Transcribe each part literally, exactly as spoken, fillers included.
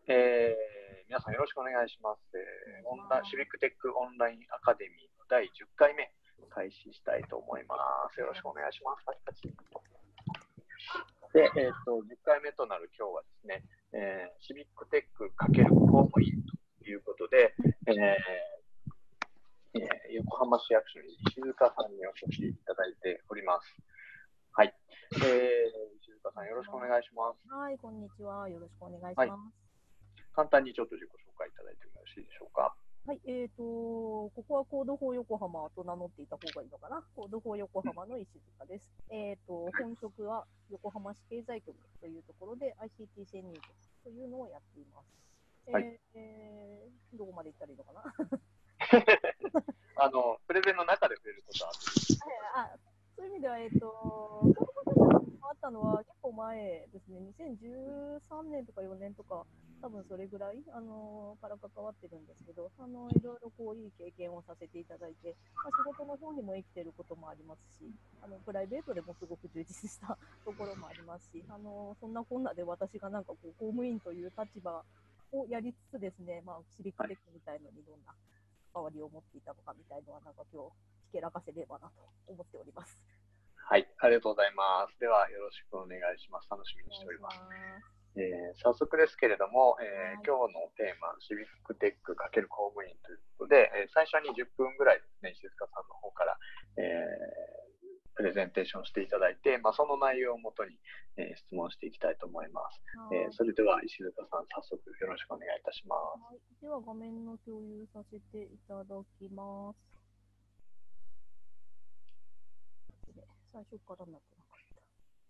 えー、皆さんよろしくお願いします。えー、オンラシビックテックオンラインアカデミーのだいじゅっかいめ開始したいと思います。よろしくお願いします。パチパチ。で、えーと、じゅっかいめとなる今日はですね、えー、シビックテック×公務員ということで、えーえー、横浜市役所に石塚さんにお越しいただいております。はい。えー、石塚さんよろしくお願いします。 はい、こんにちは。よろしくお願いします。はい、 簡単にちょっと自己紹介いただいてもよろしいでしょうか。 はい、えーと、ここはコードフォー横浜と名乗っていた方がいいのかな。コードフォー横浜の石塚です。えーと、本職は横浜市経済局というところで アイシーティー 潜入局というのをやっています。はい、えー、どこまで行ったらいいのかな。 あの、プレゼンの中で触れることはある。そういう意味では、えっ、ー、と、コードフォー横浜あったのは結構前ですね。にせんじゅうさんねんとかよねんとか、多分それぐらい、あのー、から関わってるんですけど、あのー、いろいろこういい経験をさせていただいて、まあ、仕事の方にも生きてることもありますし、あのプライベートでもすごく充実したところもありますし、あのー、そんなこんなで私がなんかこう公務員という立場をやりつつですね、まあ、シビックテックみたいのにどんな関わりを持っていたのかみたいのは、なんか今日ひけらかせればなと思っております。 はい、ありがとうございます。ではよろしくお願いします。楽しみにしております。えー、早速ですけれども、えー、今日のテーマ、シビックテック×公務員ということで、えー、最初にじゅっぷんぐらいですね、石塚さんの方から、えー、プレゼンテーションしていただいて、まあ、その内容をもとに、えー、質問していきたいと思います。えー、それでは石塚さん、早速よろしくお願いいたします。 はい、では画面の共有させていただきます。最初からなってなかった。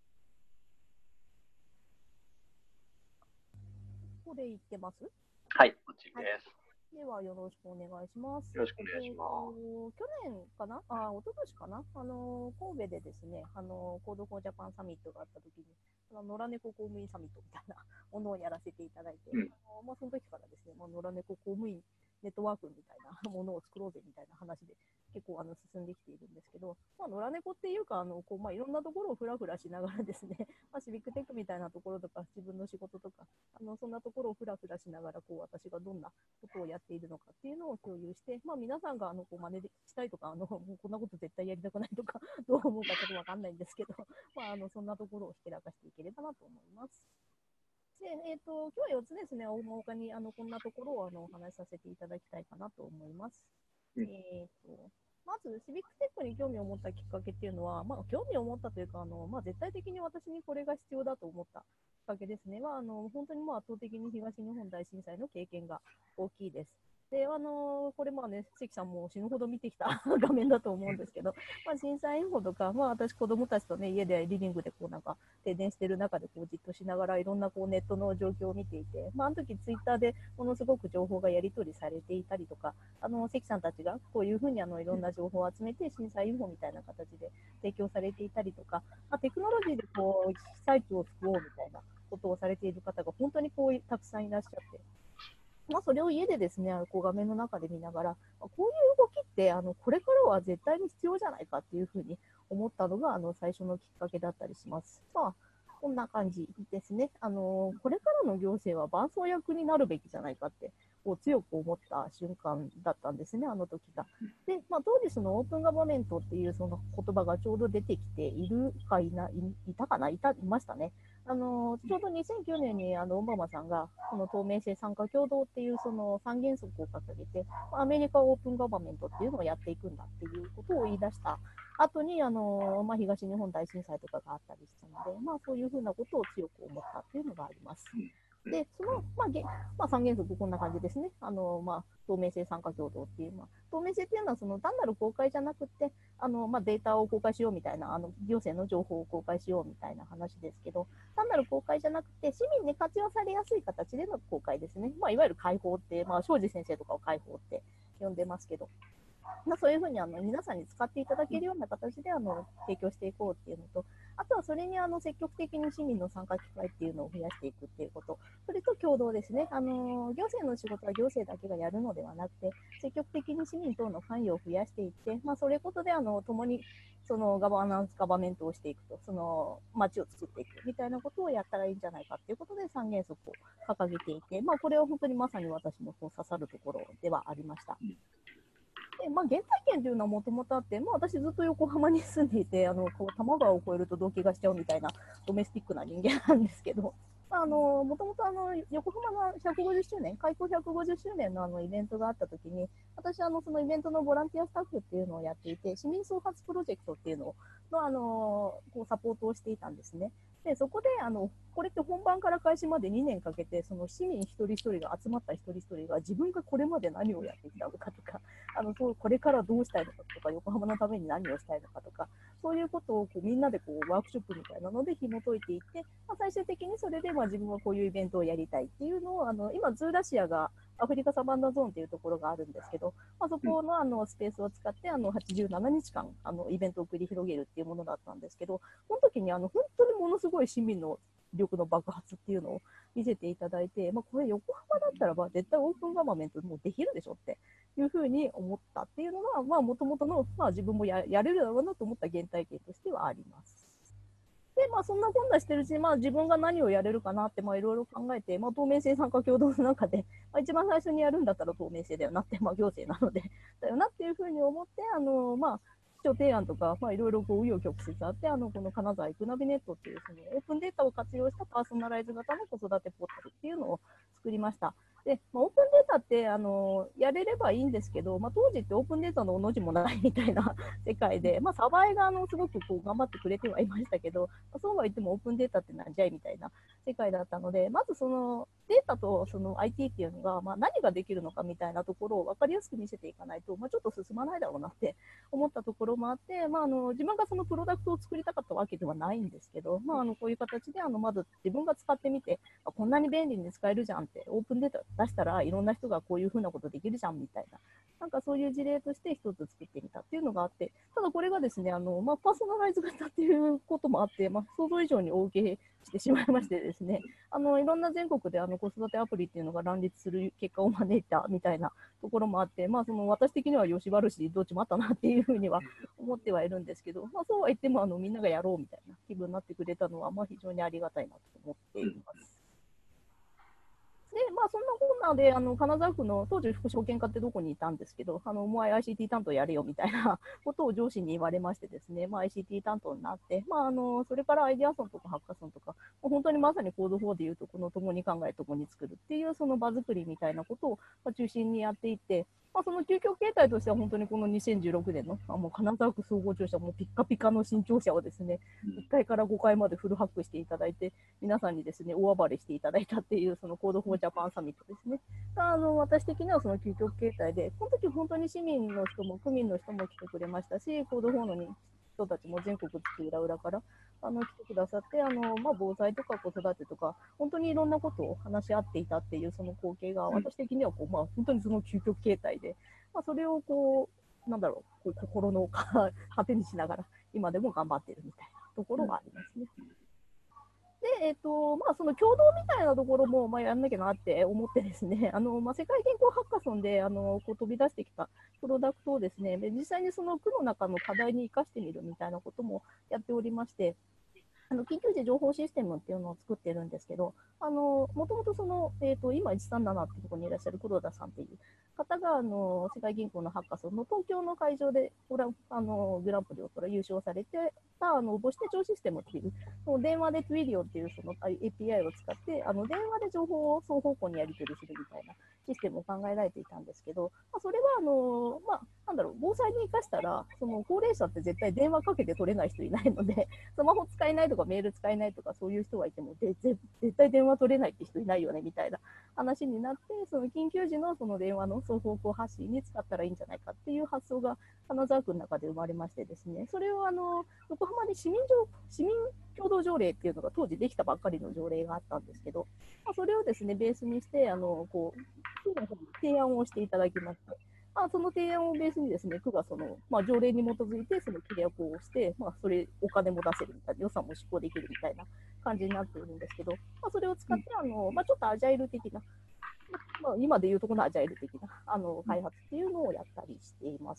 ここで言ってます？ はい、こっちです。 はい、ではよろしくお願いします。 よろしくお願いします。 えー、去年かなあ、一昨年かなあの、神戸でですね、あの、コードフォージャパンサミットがあった時に、あの野良猫公務員サミットみたいなものをやらせていただいて、うん、あのまあ、その時からですね、まあ、野良猫公務員ネットワークみたいなものを作ろうぜみたいな話で結構あの進んできているんですけど、まあ、野良猫っていうかあのこう、まあ、いろんなところをふらふらしながらですね、まあ、シビックテックみたいなところとか自分の仕事とかあのそんなところをふらふらしながらこう私がどんなことをやっているのかっていうのを共有して、まあ、皆さんがあのこう真似したいとかあのもうこんなこと絶対やりたくないとかどう思うかちょっとわかんないんですけど、まあ、あのそんなところをひけらかしていければなと思います。で、えーと、今日はよっつですね、大まかにあのこんなところをあのお話しさせていただきたいかなと思います。うん、えーとまず、シビックテックに興味を持ったきっかけっていうのは、まあ、興味を持ったというか、あのまあ、絶対的に私にこれが必要だと思ったきっかけですね。まあ、あの本当にもう圧倒的に東日本大震災の経験が大きいです。で、あのこれまあね、関さんも死ぬほど見てきた画面だと思うんですけど、まあ、震災インフォとか、まあ、私、子供たちとね、家でリビングでこうなんか停電してる中でこうじっとしながらいろんなこうネットの状況を見ていて、まあ、あの時ツイッターでものすごく情報がやり取りされていたりとか、あの関さんたちがこういうふうにあのいろんな情報を集めて震災インフォみたいな形で提供されていたりとか、まあ、テクノロジーでこう被災地を救おうみたいなことをされている方が本当にこうたくさんいらっしゃって。まあ、それを家でですね、こう画面の中で見ながら、こういう動きってあのこれからは絶対に必要じゃないかっていうふうに思ったのがあの最初のきっかけだったりします。まあ、こんな感じですね。あのこれからの行政は伴走役になるべきじゃないかってこう強く思った瞬間だったんですね、あの時が。で、まあ、当時そのオープンガバメントっていうその言葉がちょうど出てきているかいない、いたかないたいましたね。あのちょうどにせんきゅうねんにあのオバマさんがこの透明性参加共同っていうその三原則を掲げてアメリカオープンガバメントっていうのをやっていくんだっていうことを言い出した後にあの、まあ、東日本大震災とかがあったりしたので、まあ、そういうふうなことを強く思ったっていうのがあります。で、その、まあげまあ、三原則こんな感じですね。あの、まあ、透明性参加共同っていう、まあ、透明性っていうのはその単なる公開じゃなくて、あの、まあ、データを公開しようみたいな、あの、行政の情報を公開しようみたいな話ですけど、単なる公開じゃなくて、市民に活用されやすい形での公開ですね。まあ、いわゆる開放って、まあ、庄司先生とかを開放って呼んでますけど、まあ、そういうふうにあの皆さんに使っていただけるような形であの提供していこうっていうのと、あとはそれにあの積極的に市民の参加機会っていうのを増やしていくっていうこと、それと共同ですね。あの行政の仕事は行政だけがやるのではなくて、積極的に市民等の関与を増やしていって、まあ、それことであの共にそのガバナンス、ガバメントをしていくと、その街を作っていくみたいなことをやったらいいんじゃないかっていうことで三原則を掲げていて、まあ、これは本当にまさに私のこう刺さるところではありました。でまあ、原体験というのはもともとあって、まあ、私ずっと横浜に住んでいて、あのこう多摩川を越えると動悸がしちゃうみたいなドメスティックな人間なんですけど、あのもともと横浜のひゃくごじゅっしゅうねん、開港ひゃくごじゅっしゅうねんのあのイベントがあったときに、私あの、そのイベントのボランティアスタッフっていうのをやっていて、市民創発プロジェクトっていうのの、あのこうサポートをしていたんですね。でそこであのこれって本番から開始までにねんかけて、その市民一人一人が集まった一人一人が自分がこれまで何をやってきたのかとか、あのそうこれからどうしたいのかとか、横浜のために何をしたいのかとか、そういうことをこうみんなでこうワークショップみたいなので紐解いていって、まあ、最終的にそれでまあ自分はこういうイベントをやりたいっていうのを、あの今、ズーラシアがアフリカサバンナゾーンというところがあるんですけど、まあ、そこ の, あのスペースを使ってあのはちじゅうななにちかんあのイベントを繰り広げるっていうものだったんですけど、この時にあの本当にものすごい市民の力の爆発っていうのを見せていただいて、まあ、これ横浜だったらば絶対オープンガバメントもうできるでしょっていうふうに思ったっていうのが、もともとの、まあ、自分も や, やれるだろうなと思った原体験としてはあります。で、まあ、そんなこんなしてるうちに、まあ、自分が何をやれるかなって、まあ、いろいろ考えて、まあ、透明性参加共同の中で、まあ、一番最初にやるんだったら透明性だよなって、まあ、行政なので、だよなっていうふうに思って、あの、まあ、市長提案とか、まあ、いろいろこう、紆余曲折あって、あの、この金沢エクナビネットっていう、そのオープンデータを活用したパーソナライズ型の子育てポータルっていうのを作りました。で、まあ、オープンデータってあのやれればいいんですけど、まあ、当時ってオープンデータのおの字もないみたいな世界で、まあ、サバイがあのすごくこう頑張ってくれてはいましたけど、まあ、そうは言ってもオープンデータってなんじゃいみたいな世界だったので、まずそのデータとその アイティー っていうのが、まあ、何ができるのかみたいなところを分かりやすく見せていかないと、まあ、ちょっと進まないだろうなって思ったところもあって、まあ、あの自分がそのプロダクトを作りたかったわけではないんですけど、まあ、あのこういう形であのまず自分が使ってみて、こんなに便利に使えるじゃんって、オープンデータ出したらいろんな人がこういうふうなことできるじゃんみたいな、なんかそういう事例として一つ作ってみたっていうのがあって、ただこれがですね、あのまあ、パーソナライズ型っていうこともあって、まあ、想像以上に大受けしてしまいましてですね、あのいろんな全国であの子育てアプリっていうのが乱立する結果を招いたみたいなところもあって、まあ、その私的には吉原市どっちもあったなっていうふうには思ってはいるんですけど、まあ、そうは言ってもあのみんながやろうみたいな気分になってくれたのは、まあ、非常にありがたいなと思っています。で、まあ、そんなこんなで、あの金沢区の当時、副証券課ってどこにいたんですけど、あのお前 アイシーティー 担当やれよみたいなことを上司に言われましてですね、まあ、アイシーティー 担当になって、まあ、あのそれからアイデアソンとかハッカソンとか、本当にまさにコードフォーでいうと、この共に考え、共に作るっていうその場作りみたいなことを中心にやっていって、まあ、その究極形態としては本当にこのにせんじゅうろくねんのあもう金沢区総合庁舎、もうピッカピカの新庁舎をですね、いっかいからごかいまでフルハックしていただいて、皆さんにですね、大暴れしていただいたっていう、そのコードフォージャパンサミットですね。あの私的にはその究極形態で、この時本当に市民の人も区民の人も来てくれましたし、コードフォーの人たちも全国津々浦々からあの来てくださって、あの、まあ、防災とか子育てとか、本当にいろんなことを話し合っていたっていうその光景が、私的にはこう、まあ、本当にその究極形態で、まあ、それをこう、なんだろう、こう心の糧にしながら、今でも頑張っているみたいなところがありますね。で、えーとまあ、その共同みたいなところも、まあ、やんなきゃなって思ってですね、あのまあ、世界銀行ハッカソンであのこう飛び出してきたプロダクトをですね、で実際にその区の中の課題に生かしてみるみたいなこともやっておりまして、あの緊急時情報システムっていうのを作ってるんですけど、あのもともとその、えーと、今いちさんななっていうところにいらっしゃる黒田さんっていう方があの世界銀行のハッカソンの東京の会場であのグランプリを優勝されてたあの母子手帳システムっていうその電話でトゥイリオっていうその エーピーアイ を使ってあの電話で情報を双方向にやり取りするみたいなシステムを考えられていたんですけど、まあ、それはあの、まあ、なんだろう防災に生かしたらその高齢者って絶対電話かけて取れない人いないので、スマホ使えないとかメール使えないとかそういう人がいてもでぜ絶対電話取れないって人いないよねみたいな話になって、その緊急時のその電話の双方向発信に使ったらいいんじゃないかっていう発想が金沢区の中で生まれましてですね、それをあの横浜に市民上市民共同条例っていうのが当時できたばっかりの条例があったんですけど、まあ、それをですねベースにしてあのこう提案をしていただきまして、まあ、その提案をベースにですね、区がその、まあ、条例に基づいてその契約をして、まあ、それお金も出せるみたいな、予算も執行できるみたいな感じになっているんですけど、まあ、それを使ってあの、まあ、ちょっとアジャイル的な、まあ、今でいうところのアジャイル的なあの開発っていうのをやったりしています。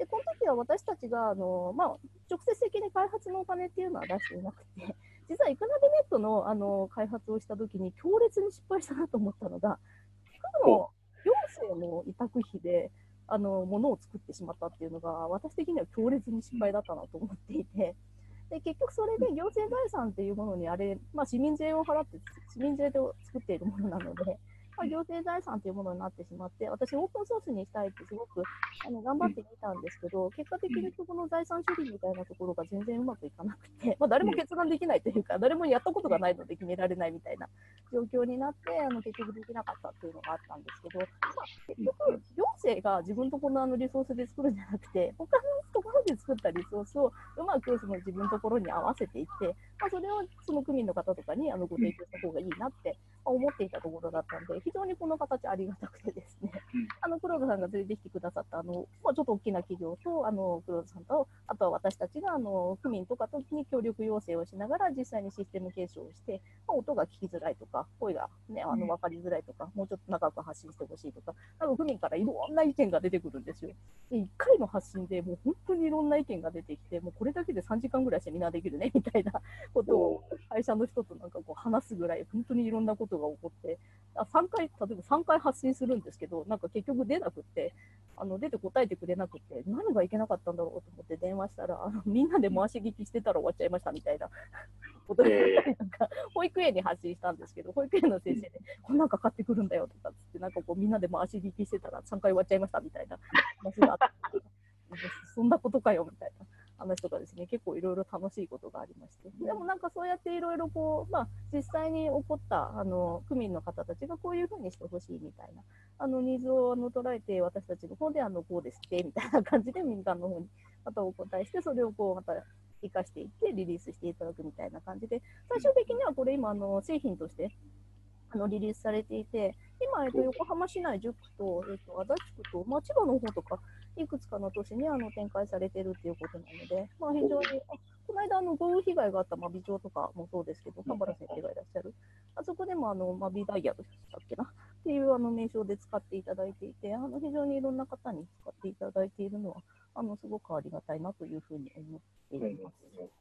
で、この時は私たちがあの、まあ、直接的に開発のお金っていうのは出していなくて、実はイクナビネットのあの開発をした時に強烈に失敗したなと思ったのが、区の行政の委託費であのものを作ってしまったっていうのが、私的には強烈に失敗だったなと思っていて、で結局それで行政財産っていうものにあれ、まあ、市民税を払って市民税で作っているものなので、まあ、行政財産というものになってしまって、私オープンソースにしたいってすごくあの頑張ってみたんですけど、結果的にそこの財産処理みたいなところが全然うまくいかなくて、まあ、誰も決断できないというか、誰もやったことがないので決められないみたいな状況になって、あの結局できなかったっていうのがあったんですけど、まあ、結局行政が自分のところのあのリソースで作るんじゃなくて、他のところで作ったリソースをうまくその自分のところに合わせていって、まあ、それをその区民の方とかにあのご提供した方がいいなって思っていたところだったので、非常にこの形ありがたくてですね、あの黒田さんが連れてきてくださったあの、まあ、ちょっと大きな企業とあの黒田さんと、あとは私たちがあの区民とかとに協力要請をしながら実際にシステム継承をして、まあ、音が聞きづらいとか、声が、ね、あの分かりづらいとか、もうちょっと長く発信してほしいとか、多分区民からいろんな意見が出てくるんですよ。でいっかいの発信でもう本当にいろんな意見が出てきて、もうこれだけでさんじかんぐらいセミナーできるねみたいなことを会社の人となんかこう話すぐらい、本当にいろんなことが起こって、あさんかい、例えばさんかい発信するんですけど、なんか結局出なくって、あの出て答えてくれなくて、何がいけなかったんだろうと思って電話したら、あのみんなで回し聞きしてたら終わっちゃいましたみたいなことがあったりとか、保育園に発信したんですけど、保育園の先生で、こんなんか買ってくるんだよとかっつって、なんかこうみんなで回し聞きしてたらさんかい終わっちゃいましたみたいな話があって、そんなことかよみたいな話とかですね、結構いろいろ楽しいことがありまして、でもなんかそうやっていろいろこう、まあ、実際に起こったあの区民の方たちがこういうふうにしてほしいみたいなあのニーズをあの捉えて、私たちの方であのこうですってみたいな感じで民間の方にまたお答えして、それをこうまた生かしていってリリースしていただくみたいな感じで、最終的にはこれ今あの製品としてあのリリースされていて、今、えっと、横浜市内じゅっくと、えっと、足立区と、まあ、千葉の方とか、いくつかの都市にあの展開されているということなので、まあ、非常に、あこの間あの豪雨被害があった真備町とかもそうですけど、神原先生がいらっしゃる、あそこでもあの真備ダイヤルだっけなっていうあの名称で使っていただいていて、あの非常にいろんな方に使っていただいているのは、あのすごくありがたいなというふうに思っています。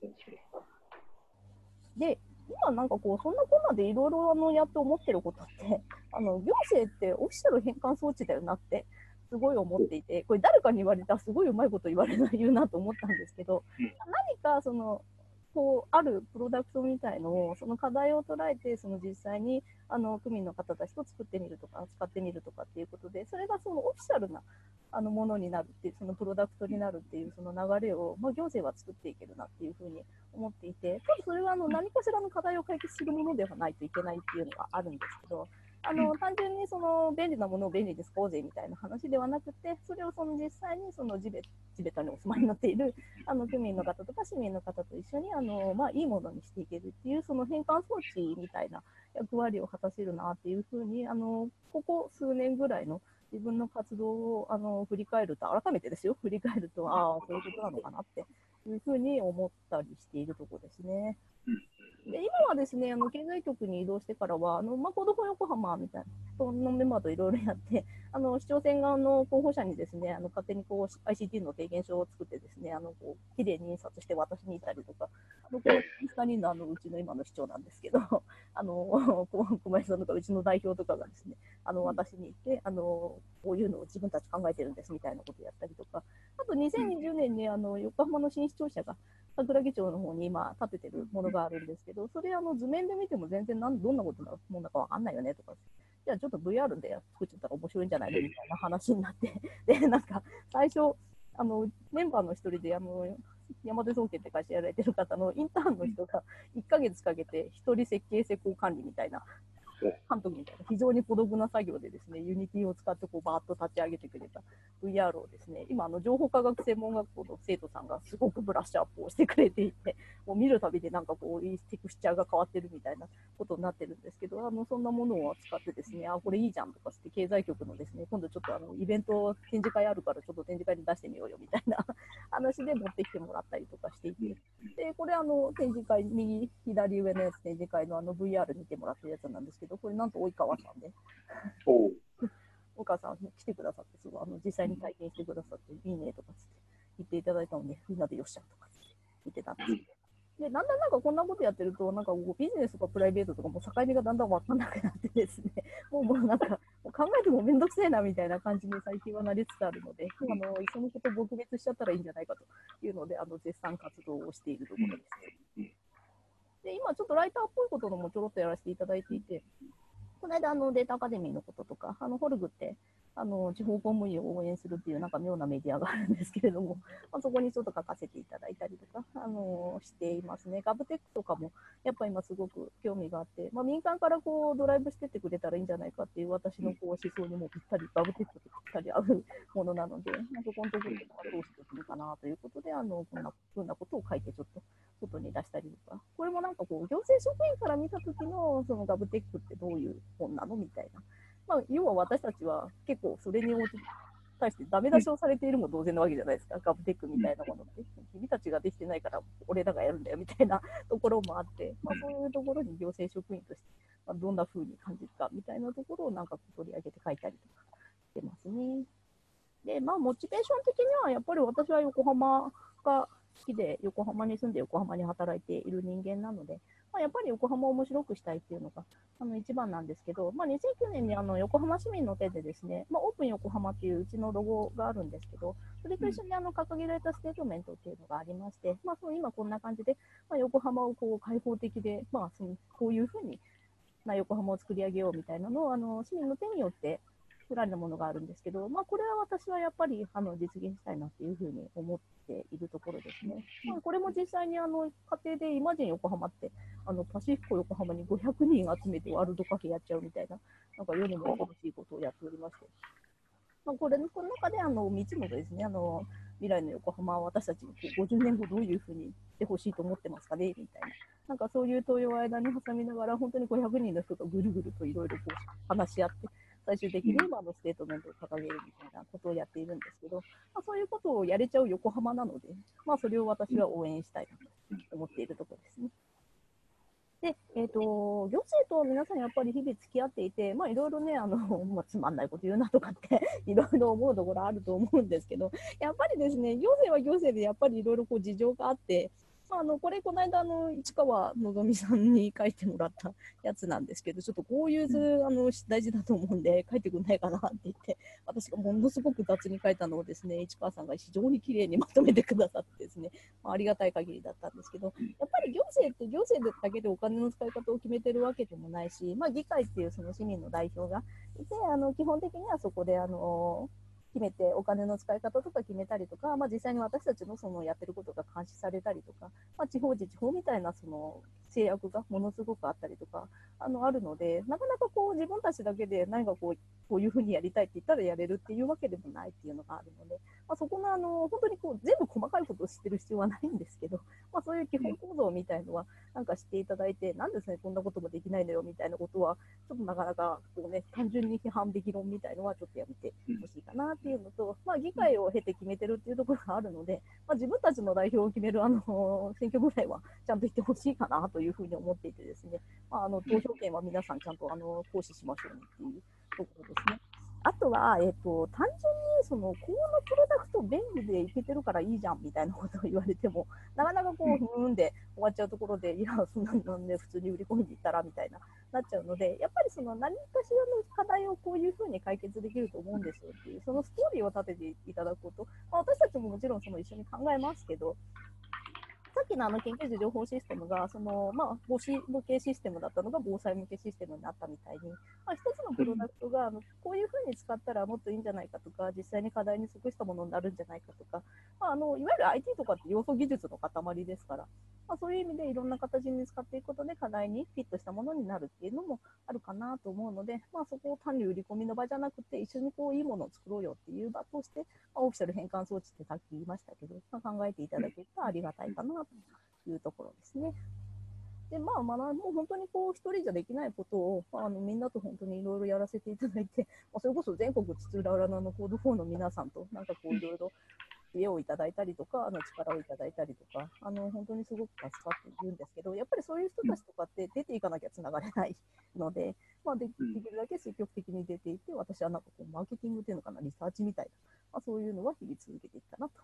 で今なんかこうそんなこんなでいろいろやって思ってることってあの行政ってオフィシャル変換装置だよなってすごい思っていて、これ誰かに言われたらすごいうまいこと言われない言うなと思ったんですけど、何かそのこうあるプロダクトみたいのをその課題を捉えてその実際にあの区民の方たちと作ってみるとか使ってみるとかっていうことで、それがそのオフィシャルなあのものになるっていう、そのプロダクトになるっていうその流れを、まあ、行政は作っていけるなっていうふうに思っていて、ただそれはあの何かしらの課題を解決するものではないといけないっていうのがあるんですけど、あの単純にその便利なものを便利に使おうぜみたいな話ではなくて、それをその実際にその地べ地べたにお住まいになっているあの区民の方とか市民の方と一緒にあの、まあ、いいものにしていけるっていうその変換装置みたいな役割を果たせるなっていうふうに、あのここ数年ぐらいの自分の活動をあの振り返ると、改めてですよ、振り返ると、ああ、そういうことなのかなっていうふうに思ったりしているところですね。で今はですね、あの経済局に移動してからは、あのまあ、コードフォー横浜みたいな、そのメンバーといろいろやって、あの市長選側の候補者にですね、あの勝手にこう アイシーティー の提言書を作ってですね、あのこう綺麗に印刷して渡しに行ったりとか、あのこのふたにんのあのうちの今の市長なんですけど、あの小林さんとかうちの代表とかがですね、あの私に行って、あのこういうのを自分たち考えてるんですみたいなことをやったりとか、あとにせんにじゅうねんにあの横浜の新市庁舎が桜木町の方に今建ててるものがあるんですけど、それあの図面で見ても全然なんどんなことなもんだかわかんないよねとか、じゃあちょっと ブイアール で作っちゃったら面白いんじゃないのみたいな話になって、でなんか最初あのメンバーの一人であの山手総研って会社やられてる方のインターンの人がいっかげつかけて一人設計施工管理みたいな監督みたいな非常に孤独な作業でですね、ユニティを使ってこうバーッと立ち上げてくれた ブイアール をですね、今あの情報科学専門学校の生徒さんがすごくブラッシュアップをしてくれていて、もう見るたびでなんかこうテクスチャーが変わってるみたいなことになってるんですけど、あのそんなものを使ってですね、あこれいいじゃんとかって経済局のですね、今度ちょっとあのイベント展示会あるからちょっと展示会に出してみようよみたいな話で持ってきてもらったりとかしていて、でこれあの展示会右左上のやつ展示会のあの ブイアール 見てもらってるやつなんですけど、これなんと及川さんで及川さん来てくださって、すごいあの実際に体験してくださっていいねとかつって言っていただいたので、みんなでよっしゃとか言ってたんですけど。で、だんだんなんかこんなことやってると、なんかこうビジネスとかプライベートとかも境目がだんだん分かんなくなってですね、もうもうなんかもう考えてもめんどくせえなみたいな感じに最近はなりつつあるので、あのそのことを撲滅しちゃったらいいんじゃないかというので、あの絶賛活動をしているところですね。で、今ちょっとライターっぽいことのもちょろっとやらせていただいていて、この間あのデータアカデミーのこととか、あのホルグってあの地方公務員を応援するっていうなんか妙なメディアがあるんですけれども、まあ、そこにちょっと書かせていただいたりとか、あのしていますね。ガブテックとかもやっぱ今すごく興味があって、まあ、民間からこうドライブしてってくれたらいいんじゃないかっていう私のこう思想にもぴったり、ガブテックとぴったり合うものなので、まあ、そこのところでどうしていくのかなということで、あのこんなふうなことを書いてちょっと外に出したりとか、これもなんかこう行政職員から見た時のそのガブテックってどういう本なのみたいな。まあ、要は私たちは結構それに対してダメ出しをされているも同然なわけじゃないですか、ガブテックみたいなものって。君たちができてないから俺らがやるんだよみたいなところもあって、まあ、そういうところに行政職員として、まあ、どんな風に感じるかみたいなところをなんか取り上げて書いたりとかしてますね。で、まあ、モチベーション的にはやっぱり私は横浜が好きで、横浜に住んで横浜に働いている人間なので、まあ、やっぱり横浜を面白くしたいっていうのがあの一番なんですけど、まあ、にせんきゅうねんにあの横浜市民の手でですね、まあ、オープン横浜っていううちのロゴがあるんですけど、それと一緒にあの掲げられたステートメントっていうのがありまして、まあ、その今こんな感じで、まあ、横浜をこう開放的で、まあ、そのこういうふうに、まあ、横浜を作り上げようみたいなのをあの市民の手によって作られたものがあるんですけど、まあ、これは私はやっぱりあの実現したいなっていうふうに思っているところですね。まあ、これも実際にあの家庭でイマジン横浜ってあのパシフィコ横浜にごひゃくにん集めてワールドカフェやっちゃうみたいな、なんか世にも恐ろしいことをやっておりまして、まあ、これのこの中であのみっつのですね、あの未来の横浜は私たちにごじゅうねんごどういうふうにしてほしいと思ってますかねみたいな、なんかそういう問いを間に挟みながら、本当にごひゃくにんの人がぐるぐるといろいろ話し合って、最終的に今のステートメントを掲げるみたいなことをやっているんですけど、まあ、そういうことをやれちゃう横浜なので、まあ、それを私は応援したいなと思っているところですね。で、えーと、行政と皆さんやっぱり日々付き合っていて、まあ、いろいろね、あのまあ、つまんないこと言うなとかっていろいろ思うところあると思うんですけど、やっぱりですね、行政は行政でやっぱりいろいろ事情があって、まあ、あのこれ、この間あの、市川のぞみさんに書いてもらったやつなんですけど、ちょっとこういう図、あの大事だと思うんで、書いてくんないかなって言って、私がものすごく雑に書いたのをですね、市川さんが非常にきれいにまとめてくださってですね、まあ、ありがたい限りだったんですけど、やっぱり行政って行政だけでお金の使い方を決めてるわけでもないし、まあ、議会っていうその市民の代表がいて、あの基本的にはそこであの決めてお金の使い方とか決めたりとか、まあ、実際に私たちのそのやってることが監視されたりとか、まあ、地方自治法みたいなその制約がものすごくあったりとかあのあるので、なかなかこう自分たちだけで何かこうこういうふうにやりたいって言ったらやれるっていうわけでもないっていうのがあるので、まあ、そこのあの本当にこう全部細かいことを知ってる必要はないんですけど、まあ、そういう基本構造みたいのはなんか知っていただいて、なんですねこんなこともできないのよみたいなことはちょっとなかなかこう、ね、単純に批判的論みたいのはちょっとやめてほしいかなっていうのと、まあ、議会を経て決めてるっていうところがあるので、まあ、自分たちの代表を決めるあの選挙ぐらいはちゃんと言ってほしいかなというふうに思っていてですね、まあ、あの投票権は皆さんちゃんとあの行使しましょうねっていうところですね。あとは、えーと、単純にそのこのプロダクト便利でいけてるからいいじゃんみたいなことを言われても、なかなかこう、ふーんで終わっちゃうところで、いや、そんなのね、普通に売り込んでいったらみたいな、なっちゃうので、やっぱりその何かしらの課題をこういうふうに解決できると思うんですよっていう、そのストーリーを立てていただくこと、まあ、私たちももちろんその一緒に考えますけど、さっきのあの緊急時情報システムがその、まあ、防止向けシステムだったのが防災向けシステムになったみたいに、まあ、一つのプロダクトがあのこういうふうに使ったらもっといいんじゃないかとか、実際に課題に即したものになるんじゃないかとか、まあ、あのいわゆる アイティー とかって要素技術の塊ですから、まあ、そういう意味でいろんな形に使っていくことで課題にフィットしたものになるっていうのもあるかなと思うので、まあ、そこを単に売り込みの場じゃなくて、一緒にこういいものを作ろうよっていう場として、まあ、オフィシャル変換装置ってさっき言いましたけど、まあ、考えていただけるとありがたいかなというところですね。で、まあ、まあ、もう本当にこう、一人じゃできないことを、まあ、あのみんなと本当にいろいろやらせていただいて、まあ、それこそ全国津々浦々のコードフォーの皆さんと、なんかこう、いろいろ知恵をいただいたりとか、あの力をいただいたりとか、あの本当にすごく助かっているんですけど、やっぱりそういう人たちとかって出ていかなきゃつながれないので、まあ、で, できるだけ積極的に出ていって、私はなんかこうマーケティングっていうのかな、リサーチみたいな、まあ、そういうのは日々続けていったなと。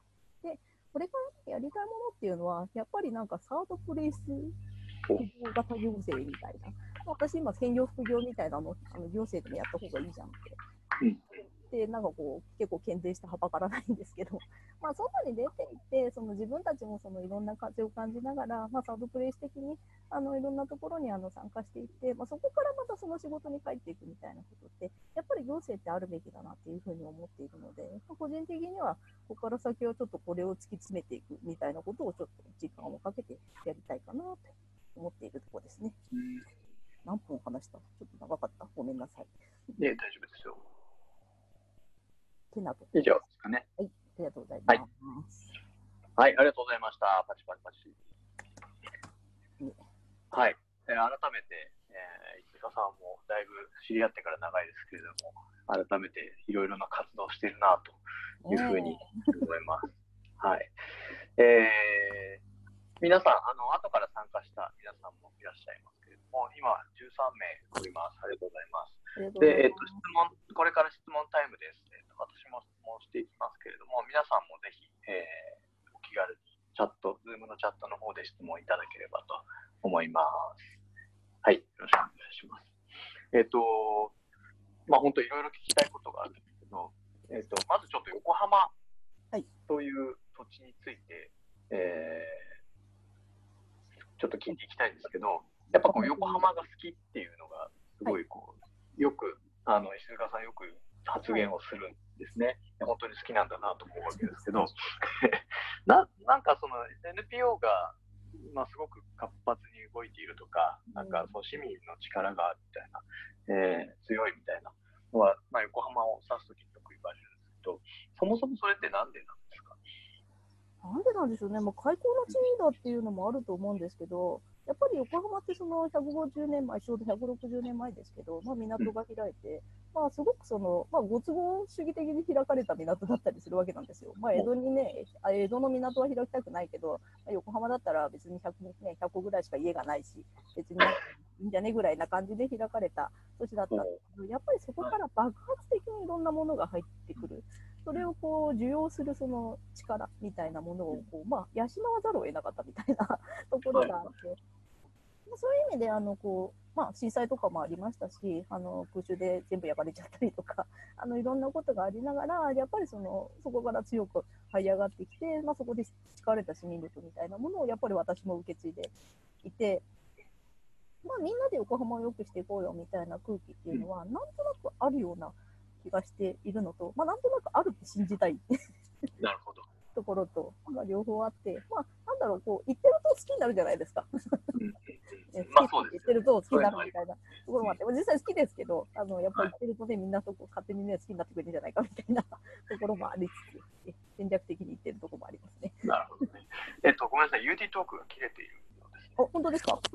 で、これからやりたいものっていうのは、やっぱりなんかサードプレイス型行政みたいな。私今専業副業みたいなの、あの行政でもやった方がいいじゃんって。 うんで、なんかこう、結構健全してはばからないんですけど、まあ、外に出ていって、その自分たちもそのいろんな風を感じながら、まあ、サードプレイス的にあのいろんなところにあの参加していって、まあ、そこからまたその仕事に帰っていくみたいなことって、やっぱり行政ってあるべきだなっていうふうに思っているので、まあ、個人的には、ここから先はちょっとこれを突き詰めていくみたいなことをちょっと時間をかけてやりたいかなと思っているところですね。 うん、 何分話した？ちょっと長かった。ごめんなさい。 ね、大丈夫ですよ。 てなと以上ですかね。 はい、ありがとうございます。 はい、はい、ありがとうございました。パチパチパチ。 ね、 はい、えー、改めて、えー、石塚さんもだいぶ知り合ってから長いですけれども、改めていろいろな活動をしているなというふうに思います。はい。えー皆さん、あの後から参加した皆さんもいらっしゃいますけれども、今じゅうさんめいおります。ありがとうございます。で、えっと、質問、これから質問タイムです。えっと、私も質問していきますけれども、皆さんもぜひ、えー、お気軽にチャット、ズームのチャットの方で質問いただければと思います。はい、よろしくお願いします。えっと、まあ、本当いろいろ聞きたいことがあるんですけど、えっと、まずちょっと横浜という土地について、えーちょっと聞いていきたいんですけど、やっぱこう横浜が好きっていうのがすごいこう、はい、よくあの石塚さんよく発言をするんですね。はい、本当に好きなんだなと思うわけですけど、な, なんかその エヌピーオー がまあすごく活発に動いているとか、なんかその市民の力があるみたいな、えー、強いみたいなのは、まあ、横浜を指すときによく言われるんですけど、そもそもそれってなんでなんですか？ なんでなんでしょうね、まあ、開港の地だっていうのもあると思うんですけど、やっぱり横浜ってそのひゃくごじゅうねんまえ、ちょうどひゃくろくじゅうねんまえですけど、まあ、港が開いて、まあ、すごくその、まあ、ご都合主義的に開かれた港だったりするわけなんですよ。まあ、江戸にね、江戸の港は開きたくないけど、まあ、横浜だったら別にひゃく、ね、ひゃっこぐらいしか家がないし、別にいいんじゃねぐらいな感じで開かれた土地だったんですけど、やっぱりそこから爆発的にいろんなものが入ってくる。それをこう受容するその力みたいなものをこう、まあ、養わざるを得なかったみたいなところがあって、はい、そういう意味であのこう、まあ、震災とかもありましたし、あの空襲で全部焼かれちゃったりとか、あのいろんなことがありながら、やっぱりそのそこから強く這い上がってきて、まあ、そこで培われた市民力みたいなものをやっぱり私も受け継いでいて、まあ、みんなで横浜を良くしていこうよみたいな空気っていうのは、なんとなくあるような気がしているのと、まあ、なんとなくあるって信じたいなるほどところと、まあ、両方あって、まあ、なんだろう、こう言ってると好きになるじゃないですか。好きって言ってると好きになるみたいなところもあって、実際好きですけど、あのやっぱり言ってるとね、みんなそこ勝手にね、好きになってくれるんじゃないかみたいなところもありつつ、戦略的に言ってるところもありますね。 なるほどね。えっと、ごめんなさい、ユーディー トークが切れているようですね。 あ、本当ですか？はい、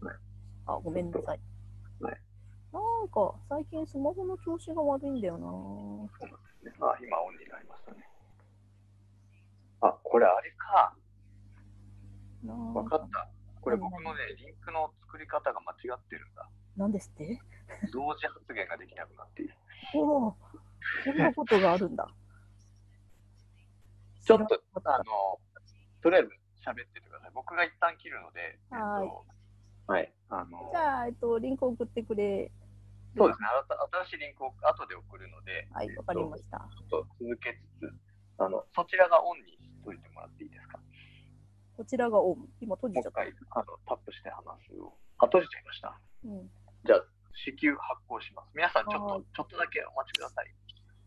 あ、ごめんなさい。はい、なんか、最近スマホの調子が悪いんだよな。 そうなんですね。あ、今オンになりましたね。あ、これあれか。わかった。これ僕のね、リンクの作り方が間違ってるんだ。 なんですって？ 同時発言ができなくなっている。 おお、そんなことがあるんだ。 ちょっと、あの、とりあえず喋っててください。僕が一旦切るので、 はい。 えっと、はい。あの、 じゃあ、えっと、リンクを送ってくれ。 そうですね。新しいリンクを後で送るので、 はい、わかりました。 ちょっと続けつつ、あの、そちらがオンにしといてもらっていいですか？ こちらがオン。今閉じちゃった。 もう一回あのタップして話すを。あ、閉じちゃいました。うん、じゃあ、至急発行します。皆さん、ちょっと、ちょっとだけお待ちください。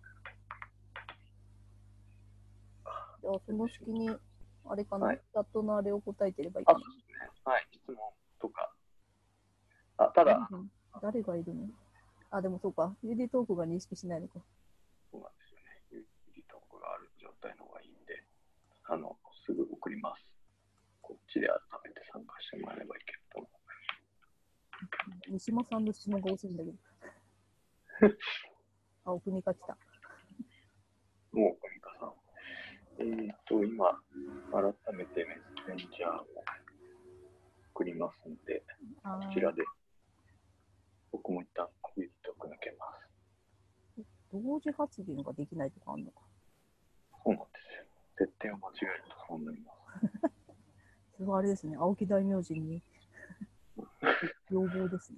じゃあ、その隙に、あれかな、はい、チャットのあれを答えてればいいかな。 あ、そうですね。はい、質問とか。あ、ただ、 誰がいるの？あ、でもそうか。ユーディー トークが認識しないのか。 そうなんですよね。ユーディー トークがある状態の方がいいんで、あの、すぐ送ります。こっちで改めて参加してもらえればいいけれども。 三島さんの質問が多すぎんだけど。あ、奥美香来た。 もう奥美香さん。えっ、ー、と、今、改めてメッセンジャーを送りますので、こちらで、僕も一旦ユーディー トーク抜けます。 同時発言ができないとかあるのか。 そうなんですよ。 設定を間違えるとそうなります。 それはあれですね、青木大明神に要望ですね。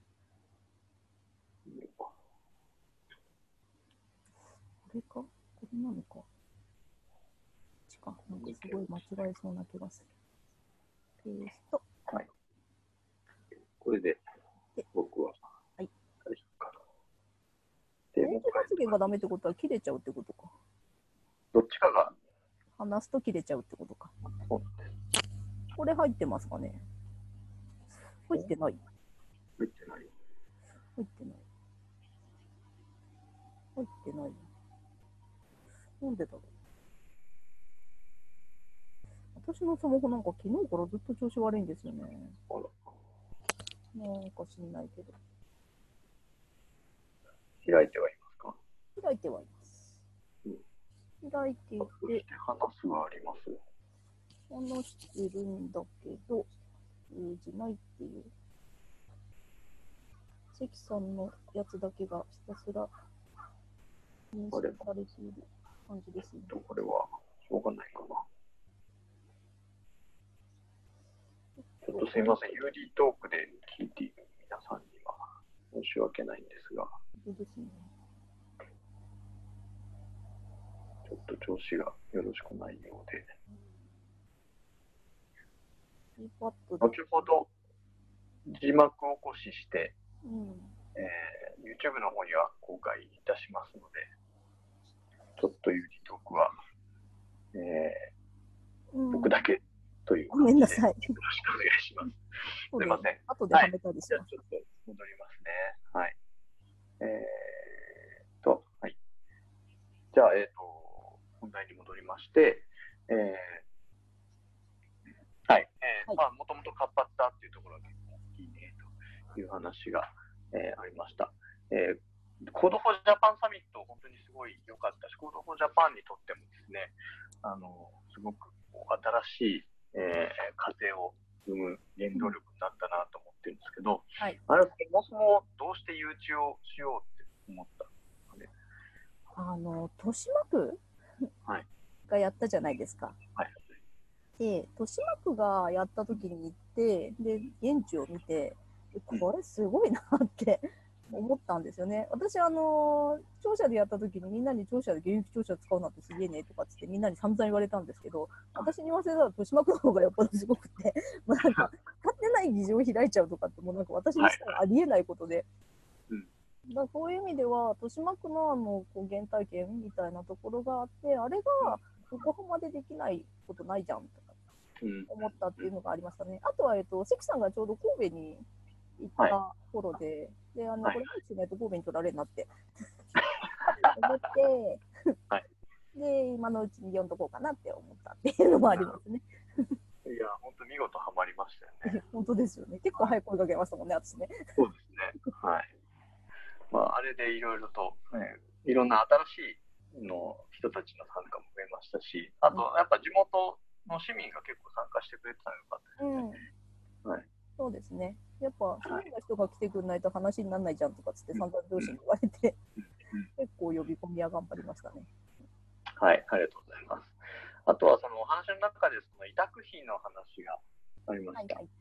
これかこれなのかちかなんかすごい間違えそうな気がする。ペースト。 はい。これで、僕は、 はい。 大丈夫かな。電気発言がダメってことは切れちゃうってことか。 どっちかが。 話すと切れちゃうってことか。 そうです。 これ入ってますかね？入ってない。 入ってない。 入ってない。入ってない。なんでだろう。私のスマホなんか昨日からずっと調子悪いんですよね。 あら。 なんか知んないけど。 開いてはいますか？ 開いてはいます。うん、開いていて。 そして話すはあります。 話してるんだけど、通じないっていう。関さんのやつだけがひたすら認識されている感じですね。 これはしょうがないかな。ちょっとすいません、ユーディー トークで聞いている皆さんには申し訳ないんですが、 そうですね。 ちょっと調子がよろしくないようで。 後ほど字幕起こしして、 うん、 えー、YouTube の方には公開いたしますので、ちょっとユーディー トークは、えーうん、僕だけというごめんなさい。よろしくお願いします。すみません。 後ではめたりします。 はい、じゃあちょっと戻りますね。はい。えー、と、はい。じゃあ、えっ、ー、と、本題に戻りまして、えー、はい。えー、はい、まあ、もともと活発だっていうところが結構大きいね、という話が、えー、ありました。えー、コードフォージャパンサミット、本当にすごい良かったし、コードフォージャパンにとってもですね、あの、すごく新しい、えー、風を生む原動力になったなと思ってるんですけど、はい、あれ、そもそもどうして誘致をしようって思ったんですかね。 あの、豊島区、はい、がやったじゃないですか。はい、で、豊島区がやった時に行って、で、現地を見て、これすごいなって思ったんですよね。私、あの、庁舎でやった時にみんなに庁舎で現役庁舎使うなんてすげえねとかっつってみんなに散々言われたんですけど、私に言わせたら豊島区の方がやっぱりすごくて、もうなんか、勝手ない議場を開いちゃうとかって、もうなんか私にしたらありえないことで、だからそういう意味では、豊島区のあのこう原体験みたいなところがあって、あれが横浜でできないことないじゃんとか思ったっていうのがありましたね。あとは、えっと、関さんがちょうど神戸に行った頃で、はい、で、あの、これ、もしないと神戸に取られるなって思って、はい、で、今のうちに読んどこうかなって思ったっていうのもありますね。 いや、本当見事ハマりましたよね。 本当ですよね。結構早く声かけましたもんね、私ね。 そうですね。はい。まあ、あれでいろいろと、ね、いろんな新しいの人たちの参加も増えましたし、あと、やっぱ地元の市民が結構参加してくれてたのがよかったですね。うん、はい。そうですね。やっぱ、市民の人が来てくれないと話にならないじゃんとかつって散々上司に言われて、うん、結構呼び込みは頑張りましたね。はい、ありがとうございます。あとは、そのお話の中で、その委託費の話がありました。はいはい、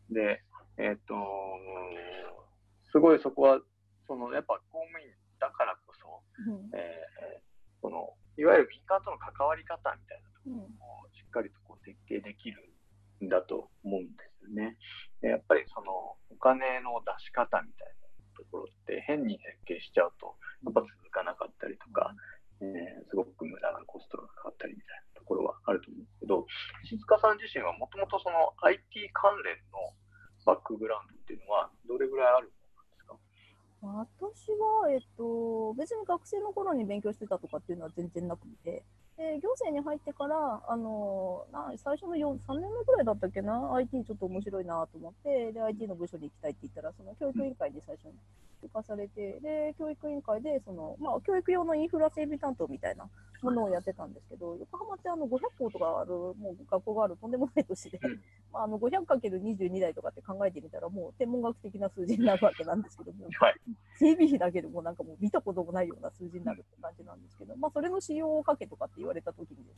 で、えっと、すごいそこは、そのやっぱ公務員だからこそ、うんえー、そのいわゆる民間との関わり方みたいなところをしっかりとこう設計できるんだと思うんですよね。でやっぱりそのお金の出し方みたいなところって変に設計しちゃうとやっぱ続かなかったりとか、えー、すごく無駄なコストがかかったりみたいなところはあると思うんですけど、石塚さん自身はもともとその アイティー 関連のバックグラウンドっていうのはどれぐらいある？ 私は、えっと、別に学生の頃に勉強してたとかっていうのは全然なくて、で行政に入ってから、あのな最初のよん、さんねんめぐらいだったっけな、アイティー ちょっと面白いなと思って、で アイティー の部署に行きたいって言ったら、その教育委員会に最初に行かされて、で教育委員会でその、まあ、教育用のインフラ整備担当みたいなものをやってたんですけど、横浜ってあのごひゃっこうとかあるもう学校があるとんでもない都市で、まあ、あの ごひゃくかけるにじゅうに 台とかって考えてみたら、もう天文学的な数字になるわけなんですけども、はい、整備費だけでもなんかもう見たこともないような数字になるって感じなんですけど、まあ、それの使用をかけとかって言われたときにですね、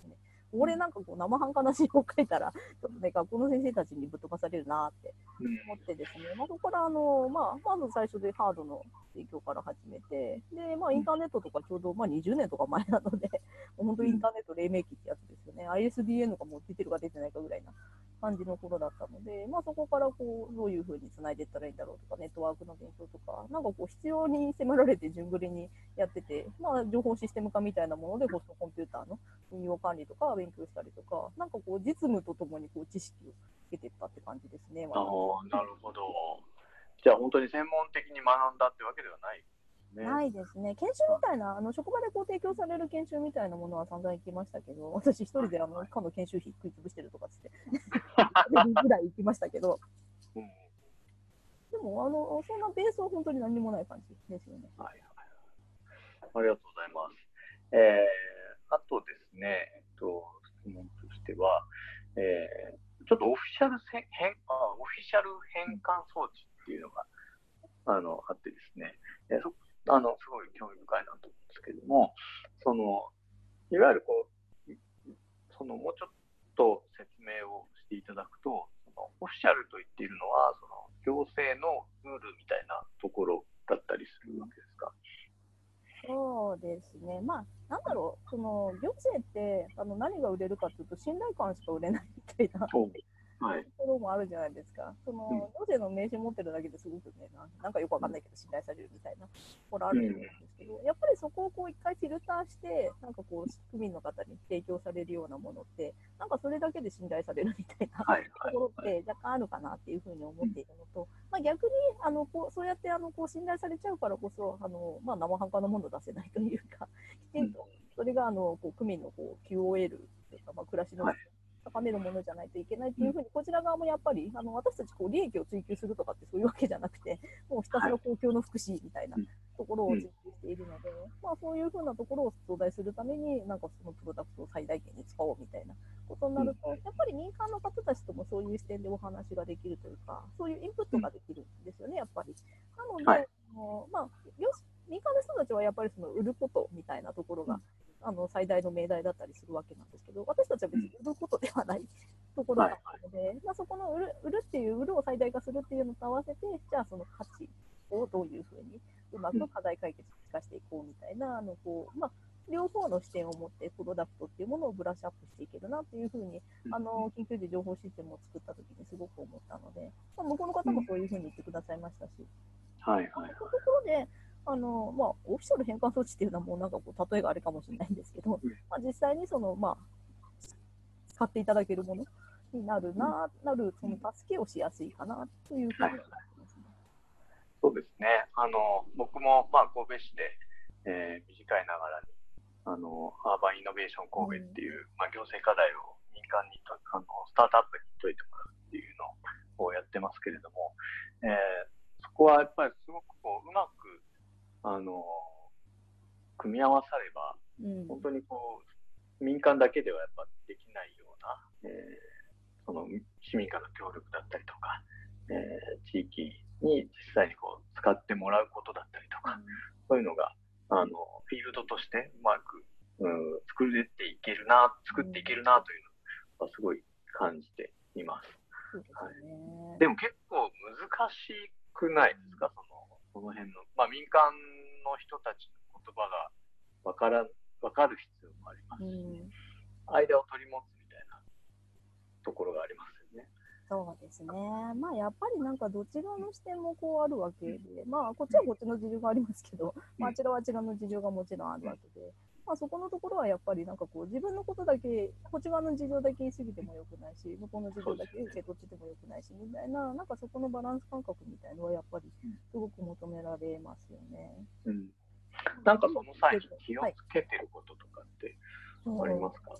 俺なんかこう生半可な詩を書いたら、ちょっとね、学校の先生たちにぶっ飛ばされるなって思ってですね、まあ、そこからあの、まあ、まず最初でハードの提供から始めて、で、まあ、インターネットとかちょうど、まあ、にじゅうねんとか前なので、本当インターネット黎明期ってやつですよね、アイエスディーエヌ がもう出てるか出てないかぐらいな感じの頃だったので、まあ、そこからこうどういうふうにつないでいったらいいんだろうとか、ネットワークの勉強とか、なんかこう必要に迫られて順繰りにやってて、まあ、情報システム化みたいなものでホストコンピューターの運用管理とか勉強したりとか、なんかこう実務とともにこう知識をつけていったって感じですね。 ああ、なるほど。じゃあ本当に専門的に学んだってわけではない。 ね、ないですね。研修みたいな、あの職場でこう提供される研修みたいなものは散々行きましたけど、私一人であのかの研修費食い潰してるとかつってぐらい行きましたけど、うん、でもあのそんなベースは本当に何もない感じですよね。 はいはい、ありがとうございます。えー、あとですね、えっと、質問としては、えー、ちょっとオフィシャル変あオフィシャル変換装置っていうのがあのあってですね、えー、そあのすごい興味深いなと思うんですけれども、そのいわゆるこうそのもうちょっと説明をしていただくと、そのオフィシャルと言っているのはその行政のルールみたいなところだったりするわけですか？ そうですね、まあ、なんだろう、その行政ってあの何が売れるかというと、信頼感しか売れないみたいなところもあるじゃないですか。その行政の名刺持ってるだけですごくね、なんかよくわかんないけど、信頼されるみたいなところあると思うんですけど、やっぱりそこをこう一回フィルターして、なんかこう、区民の方に提供されるようなものって、なんかそれだけで信頼されるみたいなところって若干あるかなっていうふうに思っているのと、まあ、逆にあのこうそうやってあのこう信頼されちゃうからこそ、あの、まあ、生半可なもの出せないというか、きちんとそれがあのこう区民のこう キューオーエル というか、まあ、暮らしの高めるものじゃないといけないっていうふうに、こちら側もやっぱりあの私たちこう利益を追求するとかってそういうわけじゃなくて、もうひたすら公共の福祉みたいなところを追求しているので、まあ、そういうふうなところを増大するために、なんかそのプロダクトを最大限に使おうみたいなことになると、やっぱり民間の方たちともそういう視点でお話ができるというか、そういうインプットができるんですよね、やっぱり。なので、はい、あのまあ、民間の人たちはやっぱりその売ることみたいなところが、あの最大の命題だったりするわけなんですけど、私たちは別に売ることではないところがあるので、はいはい、まあ、そこの売る、売るっていう、売るを最大化するっていうのと合わせて、じゃあその価値をどういうふうにうまく課題解決に生かしていこうみたいな、あのこうまあ、両方の視点を持ってプロダクトっていうものをブラッシュアップしていけるなっていうふうに、あの緊急時情報システムを作った時にすごく思ったので、まあ、向こうの方もそういうふうに言ってくださいましたし、 はいはい、 そういうところであのまあ、オフィシャル変換装置っていうのはもうなんかこう例えがあれかもしれないんですけど、まあ、実際にその、まあ、使っていただけるものになるな、なるその助けをしやすいかなというふうに思ってますね。 そうですね。あの僕もまあ神戸市で、えー、短いながらにあのアーバンイノベーション神戸っていう、うん、まあ、行政課題を民間にとあのスタートアップに解いてもらうっていうのをやってますけれども、えー、そこはやっぱりすごくこううまくあの組み合わされば、うん、本当にこう民間だけではやっぱできないような、えー、その市民からの協力だったりとか、えー、地域に実際にこう使ってもらうことだったりとか、うん、そういうのがあのフィールドとしてうまく、うん、作っていけるな作っていけるなというのはすごい感じています。 そうですね。 はい、でも結構難しくないですか、そのその辺の、まあ、民間の人たちの言葉が分から分かる必要もありますし、うん、間を取り持つみたいなところがありますよね。 そうですね。まあやっぱりなんかどちらの視点もこうあるわけで、うん、まあこっちはこっちの事情がありますけど、うん、まああちらはあちらの事情がもちろんあるわけで、まあそこのところはやっぱりなんかこう自分のことだけ、こっち側の事情だけ言い過ぎてもよくないし、向こうの事情だけ受け取っててもよくないしみたいな、なんかそこのバランス感覚みたいのはやっぱりすごく求められますよね。 うん、なんかその際に気をつけてることとかってありますか？ はい、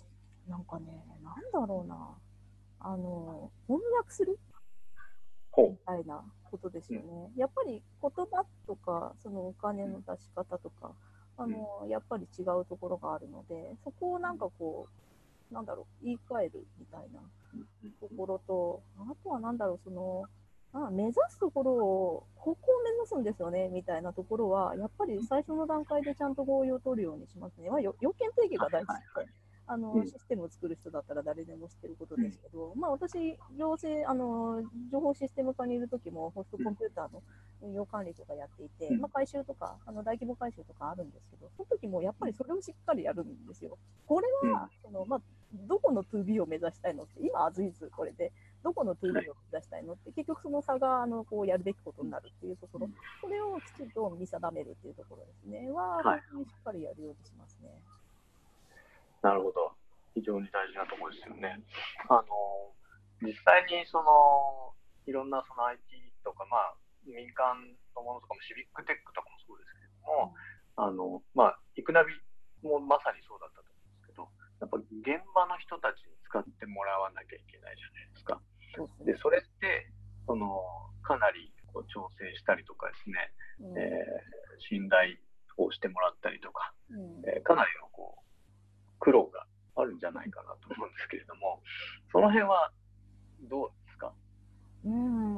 なんかね、なんだろうな。あの翻訳するみたいなことですよね。うん、やっぱり言葉とかそのお金の出し方とか、あのやっぱり違うところがあるので、そこをなんかこうなんだろう言い換えるみたいなところと、あとはなんだろうそのあ目指すところをここを目指すんですよねみたいなところはやっぱり最初の段階でちゃんと合意を取るようにしますね。まあ、要件定義が大事で。 あの、 うんシステムを作る人だったら誰でも知ってることですけど、まあ、私、行政、あの、情報システム課にいるときも、ホストコンピューターの運用管理とかやっていて、 うんまあ、回収とか、あの大規模回収とかあるんですけど、その時もやっぱりそれをしっかりやるんですよ。これは、その、まあ、どこの ツービー を目指したいのって、今、アズイズこれで、どこの ツービー を目指したいのって、結局その差が、あの、こうやるべきことになるっていうところ、それをきちんと見定めるっていうところですね、は、本当にしっかりやるようにしますね。 なるほど。非常に大事なところですよね。あの、実際にその、いろんなその アイティー とか、まあ、民間のものとかも、シビックテックとかもそうですけれども、うん、あの、まあ、イクナビもまさにそうだったと思うんですけど、やっぱ現場の人たちに使ってもらわなきゃいけないじゃないですか。で、それって、その、かなりこう調整したりとかですね、うん、えー、信頼をしてもらったりとか、うん、えー、かなりのこう、苦労があるんじゃないかなと思うんですけれども、その辺はどうですか？ うん、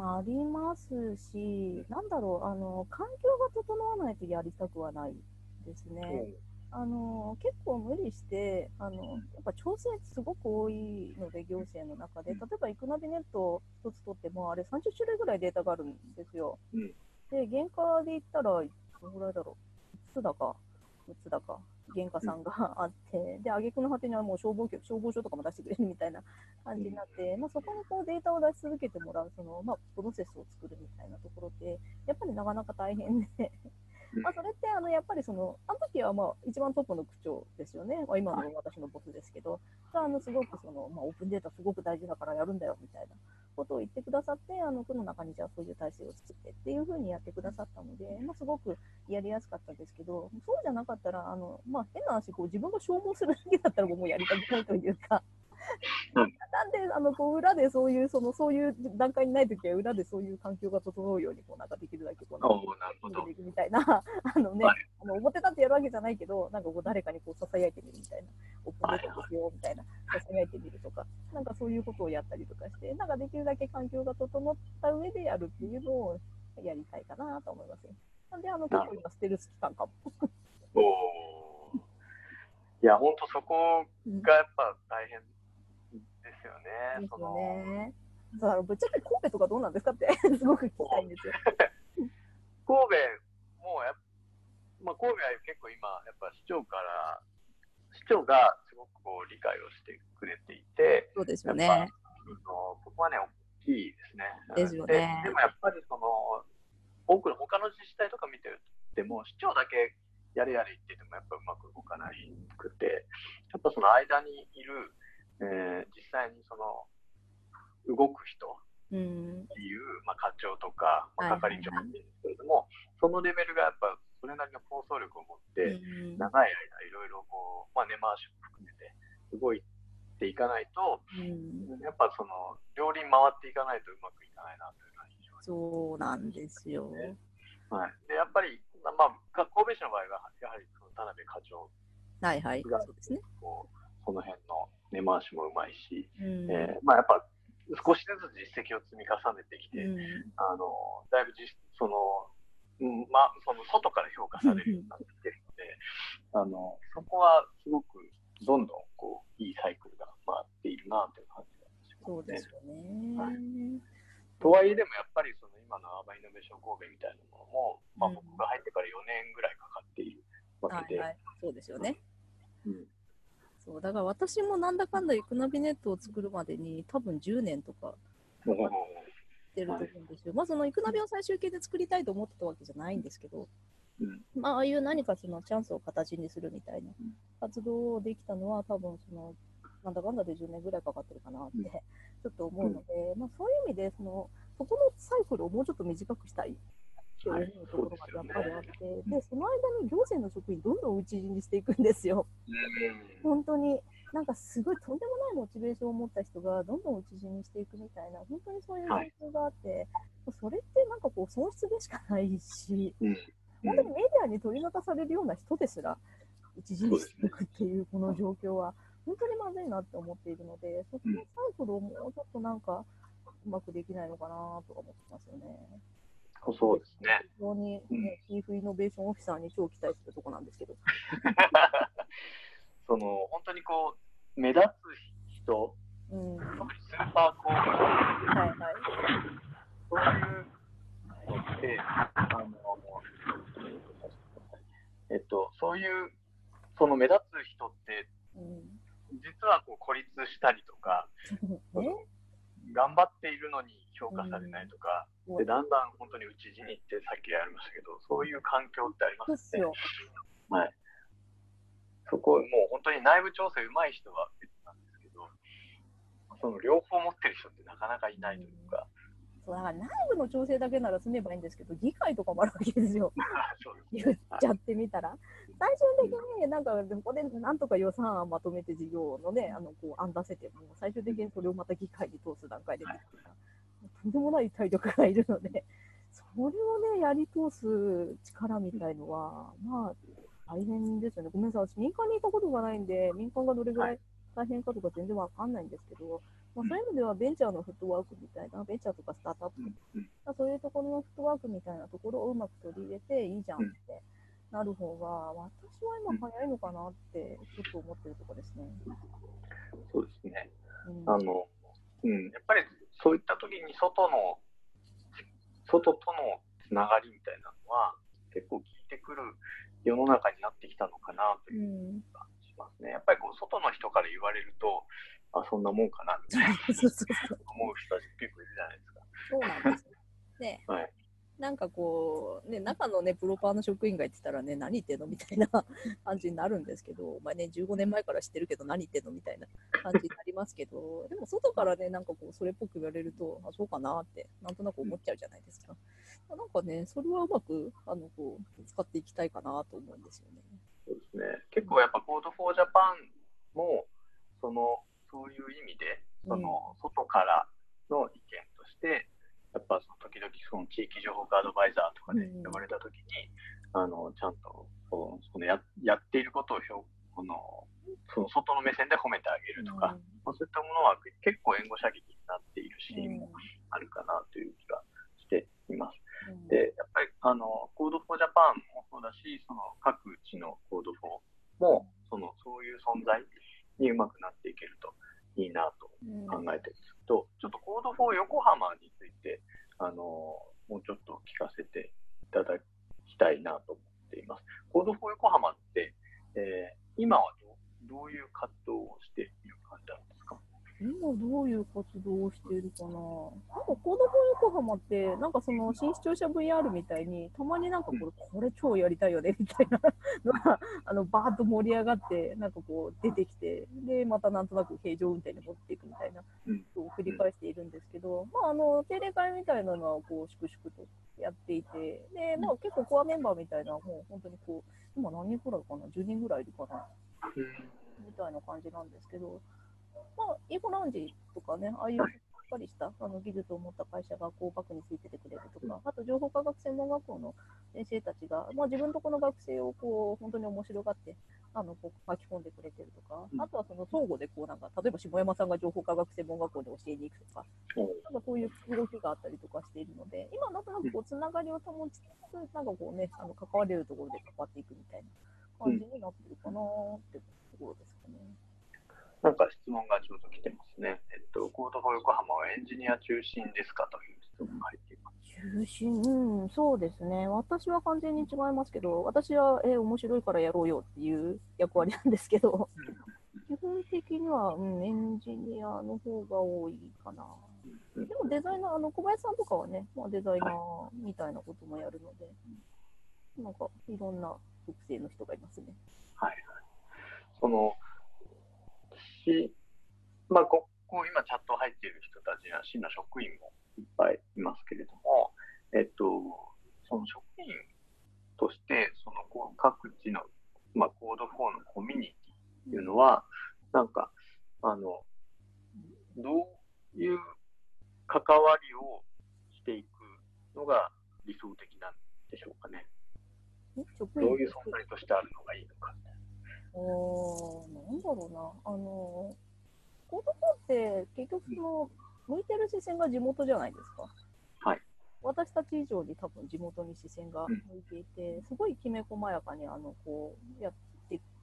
ありますし、なんだろう、あの、環境が整わないとやりたくはないですね。うん、あの、結構無理して、あの、やっぱ調整すごく多いので、行政の中で、例えば、イクナビネット一つ取っても、あれさんじゅっ種類ぐらいデータがあるんですよ。うん、で、原価で言ったら、どのぐらいだろう、いつつだか、むっつだか。原価さんがあって、で、挙句の果てにはもう消防局、消防署とかも出してくれるみたいな感じになって、まあ、そこにこうデータを出し続けてもらう、その、まあ、プロセスを作るみたいなところって、やっぱりなかなか大変で、まあそれってあのやっぱりその、あの時はまあ一番トップの区長ですよね、まあ、今の私のボスですけど、あのすごくその、まあ、オープンデータすごく大事だからやるんだよみたいなことを言ってくださって、あの区の中にじゃあそういう体制を作ってっていうふうにやってくださったので、まあ、すごくやりやすかったですけど、そうじゃなかったら、あのまあ、変な話こう、自分が消耗するだけだったらもうやりたくないというか。なんであのこう裏でそういうそのそういう段階にないときは裏でそういう環境が整うようにこうなんかできるだけこうなんかできるみたいなあのね、はい、あの表立ってやるわけじゃないけどなんかこう誰かにこうささやいてみるみたいなオープンデータですよみたいなささやいてみるとかなんかそういうことをやったりとかしてなんかできるだけ環境が整った上でやるっていうのをやりたいかなと思います。なんであの結構今ステルス期間かも。 おいや本当そこがやっぱ大変。ですよね。 ですよね。だからぶっちゃけ神戸とかどうなんですかってすごく聞きたいんですよ。 神戸もや、まあ、神戸は結構今やっぱ市長から市長がすごくこう理解をしてくれていて、 そうですよね。 やっぱそこはね大きいですね。 ですよね。 で、でもやっぱりその多くの他の自治体とか見てるとも市長だけやれやれ言っててもやっぱうまく動かなくて、やっぱその間にいるえー、実際にその動く人っていう、うんまあ、課長とか、まあ、係長なんですけれども、はいはいはい、そのレベルがやっぱそれなりの構想力を持って、うん、長い間いろいろこう、まあ、根回しも含めて動いていかないと、うん、やっぱその両輪回っていかないとうまくいかないなというのは非常にそうなんですよ。 はい、でやっぱり、まあ、神戸市の場合はやはりその田辺課長が、はいはい、そうですね。 こうその辺の根回しもうまいし、うんえーまあ、やっぱ少しずつ実績を積み重ねてきて、うん、あのだいぶ実その、うんまあ、その外から評価されるようになってきてるのであのそこはすごくどんどんこういいサイクルが回っているなという感じがしますね。 そうですよね、はい、 とはいえでもやっぱりその今のアーバンイノベーション神戸みたいなものも、まあ、僕が入ってからよねんぐらいかかっているわけで、 はいはい、そうですよね。 うんそうだから私もなんだかんだイクナビネットを作るまでに多分じゅうねんとかかかってると思うんですよ。まあそのイクナビを最終形で作りたいと思ってたわけじゃないんですけど、まあああいう何かそのチャンスを形にするみたいな活動をできたのは多分そのなんだかんだでじゅうねんぐらいかかってるかなってちょっと思うので、まあそういう意味でそのそこのサイクルをもうちょっと短くしたい。って思うところがやっぱりあって、でその間に行政の職員どんどん討ち死にしていくんですよ。本当になんかすごいとんでもないモチベーションを持った人がどんどん討ち死にしていくみたいな本当にそういう状況があって、それってなんかこう損失でしかないし、本当にメディアに取り沙汰されるような人ですら討ち死にしていくっていうこの状況は本当にまずいなって思っているので、そこのサイクルをもうちょっとなんかうまくできないのかなとか思ってますよね。 そうですね。 非常に、ね、チーフイノベーションオフィサーに超期待するところなんですけど。 その本当にこ目立つ人、 うん、 特にスーパーコーン、 はいはい。 そういうのって、あの、えっと、そういう、その目立つ人って、うん、実はこう孤立したりとか、ね、頑張っているのに評価されないとか、うん、でだんだん本当に内地に行ってさっきやりましたけど、そういう環境ってありますね。はい。そこもう本当に内部調整うまい人は別なんですけど、その両方持ってる人ってなかなかいないというか。 そうだから内部の調整だけなら済めばいいんですけど、議会とかもあるわけですよ。言っちゃってみたら。最終的になんか、ここでなんとか予算案まとめて事業のね、あのこう案出せても、最終的にそれをまた議会に通す段階で、とんでもない体力がいるので、それをね、やり通す力みたいのは、まあ、大変ですよね。ごめんなさい、私、民間にいたことがないんで、民間がどれぐらい大変かとか全然わかんないんですけど、まあ、そういう意味ではベンチャーのフットワークみたいな、ベンチャーとかスタートアップとか、そういうところのフットワークみたいなところをうまく取り入れていいじゃんってなる方が、私は今早いのかなってちょっと思ってるところですね。 そうですね。うん、あの、うん、やっぱりそういった時に外の、外とのつながりみたいなのは結構効いてくる世の中になってきたのかなという感じしますね。やっぱりこう外の人から言われると、あ、そんなもんかなみたいな思う人たち結構いるじゃないですか。 そうなんですね。はい、なんかこう、ね、中のね、プロパーの職員が言ってたらね、何言ってんのみたいな感じになるんですけど、まあね、じゅうごねんまえから知ってるけど、何言ってんのみたいな感じになりますけど、でも外からね、なんかこう、それっぽく言われると、あ、そうかなって、なんとなく思っちゃうじゃないですか。なんかね、それはうまく、あの、こう、使っていきたいかなと思うんですよね。 そうですね。結構やっぱ Code for Japan も、その、そういう意味で、その、外からの意見として、やっぱその時々その地域情報アドバイザーとかで呼ばれた時に、うん、あのちゃんとその や, やっていることをこのその外の目線で褒めてあげるとか、うん、そういったものは結構援護射撃になっているシーンもあるかなという気がしています。うん、でやっぱりあの Code for Japan もそうだし、その各地の Code for もそのそういう存在にうまくなっていけるといいなと考えてるんですけど、ちょっと Code for 横浜についてあのもうちょっと聞かせていただきたいなと思っています。Code for 横浜って、えー、今は ど, どういう活動をしている感じなんですか？ 今どういう活動をしているかな。なんかコードフォー横浜ってなんかその新視聴者 ブイアール みたいにたまになんかこれ、うん、これ超やりたいよねみたいなのがあのバーッと盛り上がってなんかこう出てきて、でまたなんとなく平常運転に持っていくみたいなことを繰り返しているんですけど、まああの定例会みたいなのはこう粛々とやっていて、でまあ結構コアメンバーみたいなもう本当にこう今何人くらいかな、じゅうにんぐらいいるかなみたいな感じなんですけど。まあ、イーゴラウンジとかね、ああいうしっかりしたあの技術を持った会社がこうバックについててくれるとか、あと情報科学専門学校の先生たちが、まあ、自分のとこの学生をこう本当に面白がってあのこう書き込んでくれてるとか、あとはその相互でこうなんか例えば下山さんが情報科学専門学校で教えに行くとか、なんかそういう動きがあったりとかしているので、今なんとなくこうつながりを保ちつつ、なんかこうね、あの関われるところで関わっていくみたいな感じになってるかなってところですかね。 なんか質問がちょうど来てますね。えっと、コードフォー横浜はエンジニア中心ですかという質問が入っています。 中心、うん、そうですね。私は完全に違いますけど、私は、えー、面白いからやろうよっていう役割なんですけど、基本的には、うん、エンジニアの方が多いかな。でもデザイナー、あの小林さんとかはね、まあ、デザイナーみたいなこともやるので、はい、なんかいろんな属性の人がいますね。 はいはい。そのし、まあ、ここ今チャット入っている人たちや市の職員もいっぱいいますけれども、えっと、その職員としてその各地の、まあ、コードフォーのコミュニティっていうのは、なんかあのどういう関わりをしていくのが理想的なんでしょうかね。どういう存在としてあるのがいいのか。 おー、なんだろうな。あの、コードフォーって結局その、向いてる視線が地元じゃないですか。 はい。 私たち以上に多分地元に視線が向いていて、すごいきめ細やかにあのこうやって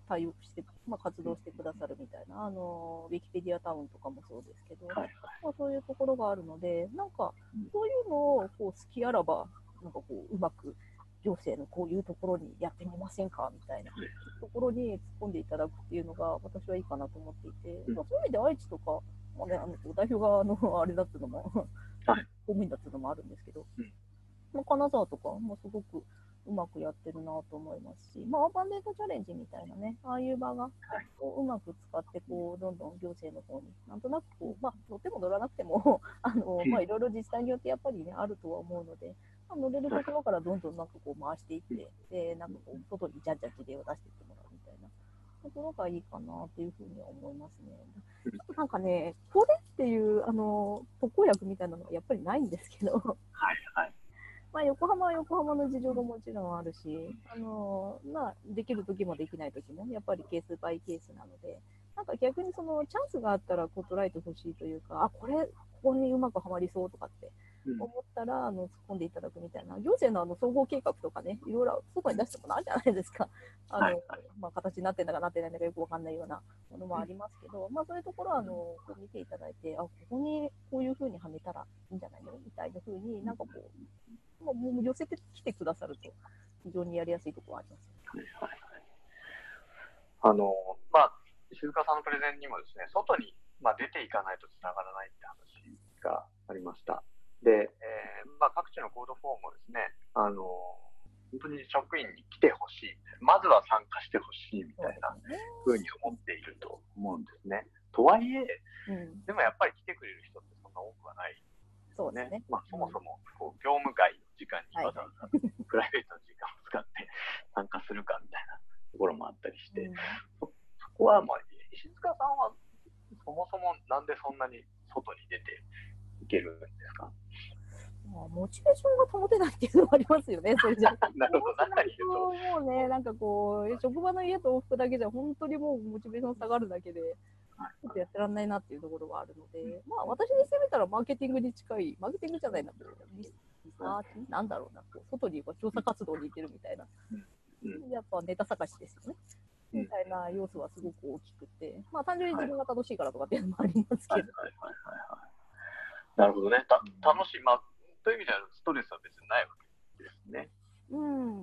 対応して、まあ、活動してくださるみたいな、あのウィキペディアタウンとかもそうですけど、 はいまあ、そういうところがあるので、なんかそういうのをこう好きあらば、なんかこううまく行政のこういうところにやってみませんかみたいなところに突っ込んでいただくっていうのが私はいいかなと思っていて、まあ、そういう意味で愛知とか、まあね、あの代表があのあれだっていうのも、 はい、 公務員だっていうのもあるんですけど、 うんまあ、金沢とかもすごくうまくやってるなと思いますし、まあ、アーバンデータチャレンジみたいなね、ああいう場がこううまく使ってこう、どんどん行政の方に、なんとなくこう、まあ、乗っても乗らなくても、あのまあ、いろいろ自治体によってやっぱりね、あるとは思うので、まあ、乗れるところからどんどんなんかこう回していって、でなんかこう外にじゃんじゃん事例を出していってもらうみたいなところがいいかなっていうふうには思いますね。ちょっとなんかね、これっていうあの特効薬みたいなのはやっぱりないんですけど。 はいはいまあ、横浜は横浜の事情がもちろんあるし、あのまあ、できる時もできない時もやっぱりケースバイケースなので、なんか逆にそのチャンスがあったらこう捉えてほしいというか、あ、これここにうまくはまりそうとかって思ったら、あの突っ込んでいただくみたいな、行政のあの総合計画とかね、いろいろ外に出してもあるじゃないですか。あの、はいはい、まあ、形になってるんだかなってないんだかよくわかんないようなものもありますけど、まあ、そういうところはあのこう見ていただいて、あ、ここにこういうふうにはめたらいいんじゃないのみたいなふうになんかこう、もう寄せてきてくださると非常にやりやすいところはあります。 はいはいはい、あのまあ静香さんのプレゼンにもですね、外に、まあ、出ていかないとつながらないって話がありました。で、えーまあ、各地のコードフォームもですね、あの本当に職員に来てほしい、まずは参加してほしいみたいなふうに思っていると思うんですね。とはいえ、うん、でもやっぱり来てくれる人ってそんな多くはない。 そうですね。 まあ、そもそもこう業務外の時間にわざわざプライベートの時間を使って参加するかみたいなところもあったりして、うん、そ, そこは、まあ、石塚さんはそもそもなんでそんなに外に出ていけるんですか？ まあ、モチベーションが保てないっていうのもありますよね、それじゃ。 なるほど、中にいると。 もうね、なんかこう、職場の家と往復だけじゃ本当にもうモチベーション下がるだけで、ちょっとやってらんないなっていうところがあるので、まあ私にしてみたらマーケティングに近い、マーケティングじゃないな、リサーチなんだろうな、こう外に調査活動に行ってるみたいな、やっぱネタ探しですよね。みたいな要素はすごく大きくて、まあ単純に自分が楽しいからとかっていうのもありますけど。 なるほどね。た楽しい、まあ、という意味ではストレスは別にないわけですね。 うん、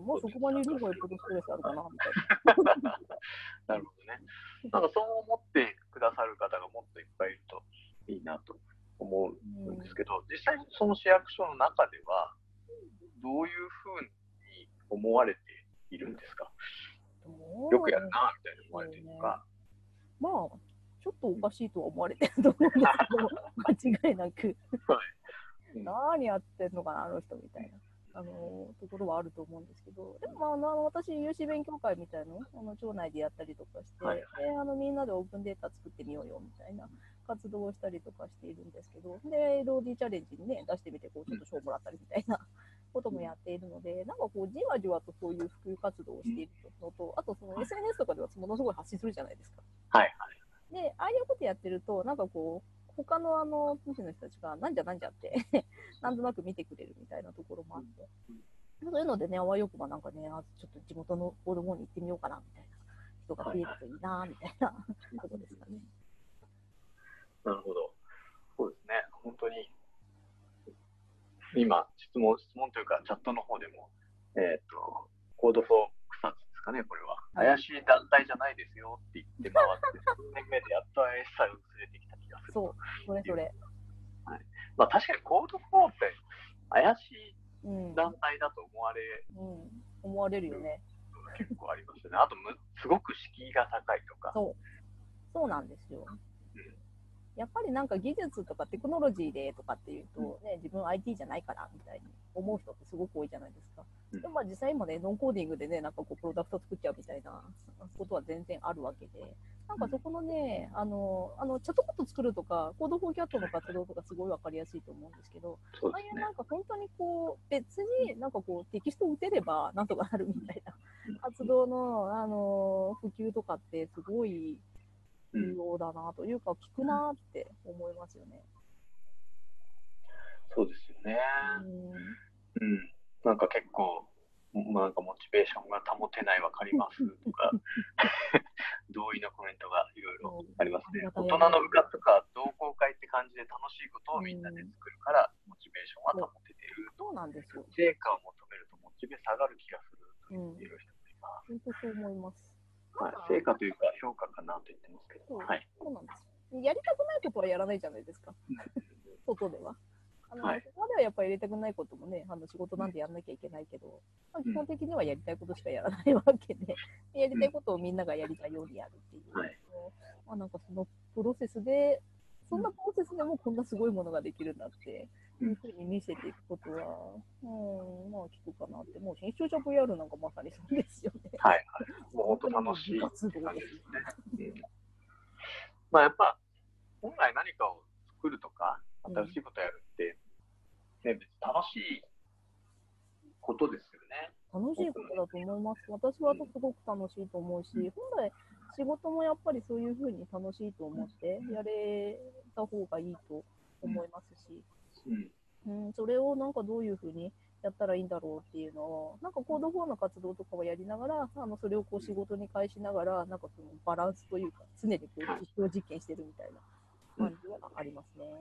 もう職場にいる方がよっぽどストレスあるかなみたいな。 なるほどね。なんかそう思ってくださる方がもっといっぱいいるといいなと思うんですけど、うん、実際その市役所の中ではどういうふうに思われているんですか？よくやるなみたいに思われているのか。 まあちょっとおかしいとは思われてると思うんですけど、間違いなく、はい、うん、何やってんのかなあの人みたいな。あのところはあると思うんですけど、でも、まあ、あの私、有志勉強会みたいなのをあの町内でやったりとかして、はい、であのみんなでオープンデータ作ってみようよみたいな活動をしたりとかしているんですけど、で、ローディーチャレンジにね、出してみて、こうちょっと賞もらったりみたいなこともやっているので、なんかこう、じわじわとそういう普及活動をしているのと、あとその エスエヌエス とかではものすごい発信するじゃないですか。 はいはい。 で、ああいうことやってると、なんかこう、他のあの、都市の人たちが、なんじゃなんじゃってなんとなく見てくれるみたいなところもあって、そういうのでね、あわよくばなんかね、あちょっと地元の子供に行ってみようかなみたいな人が増えるといいなみたいなことですかね。 なるほど。そうですね、本当に、今、質問、質問というか、チャットの方でも、えっと、コードフォー草津ですかね、これは。はい、怪しい団体じゃないですよって言って回って、さんねんめでやっと怪しさを薄れてきた気がする。 そう、それそれ。 はい、まあ確かにコードフォーって怪しい団体だと思われる、 うんうん、思われるよね。 結構ありますよね。あとむ、すごく敷居が高いとか。 そう、そうなんですよ。やっぱりなんか技術とかテクノロジーでとかっていうと、ね、自分 アイティー じゃないからみたいに思う人ってすごく多いじゃないですか。でもまあ実際今ね、ノンコーディングでね、なんかこうプロダクト作っちゃうみたいなことは全然あるわけで、なんかそこのね、あの、あのチャットボット作るとか、コードフォーキャットの活動とかすごいわかりやすいと思うんですけど、 ね、 ああいうなんか本当にこう、別になんかこうテキストを打てればなんとかなるみたいな活動の、あの、普及とかってすごい、重要だなというか、聞くなって思いますよね。 そうですよね。うん。うん、なんか結構、 まあ、なんかモチベーションが保てないわかりますとか同意のコメントがいろいろありますね。大人の部活とか同好会って感じで楽しいことをみんなで作るからモチベーションは保ててる。 そうなんですよ。 成果を求めるとモチベ下がる気がすると言っている人もいます。 本当そう思います。 はい、成果というか評価かなと言ってますけど。 はい、そうなんです。やりたくないことはやらないじゃないですか。外では。あの、はい、そこまではやっぱりやりたくないこともね、あの仕事なんでやんなきゃいけないけど、まあ、基本的にはやりたいことしかやらないわけで、やりたいことをみんながやりたいようにやるっていう、はい、まあ、なんかそのプロセスで、そんなプロセスでもこんなすごいものができるんだっていうふうに見せていくことは、うん、まあ聞くかなって、もう新潮社 ブイアール なんかまさにそうですよね。 はいはい。もう本当楽しい活動ですね。うん、まあやっぱ、本来何かを作るとか、新しいことやるって、ね、別に楽しいことですよね。 楽しいことだと思います。私はすごく楽しいと思うし、本来仕事もやっぱりそういうふうに楽しいと思ってやれた方がいいと思いますし、うん、それをなんかどういうふうにやったらいいんだろうっていうのを、なんかコードフォーの活動とかをやりながら、あのそれをこう仕事に返しながら、なんかそのバランスというか、常にこう実証実験してるみたいな感じがありますね。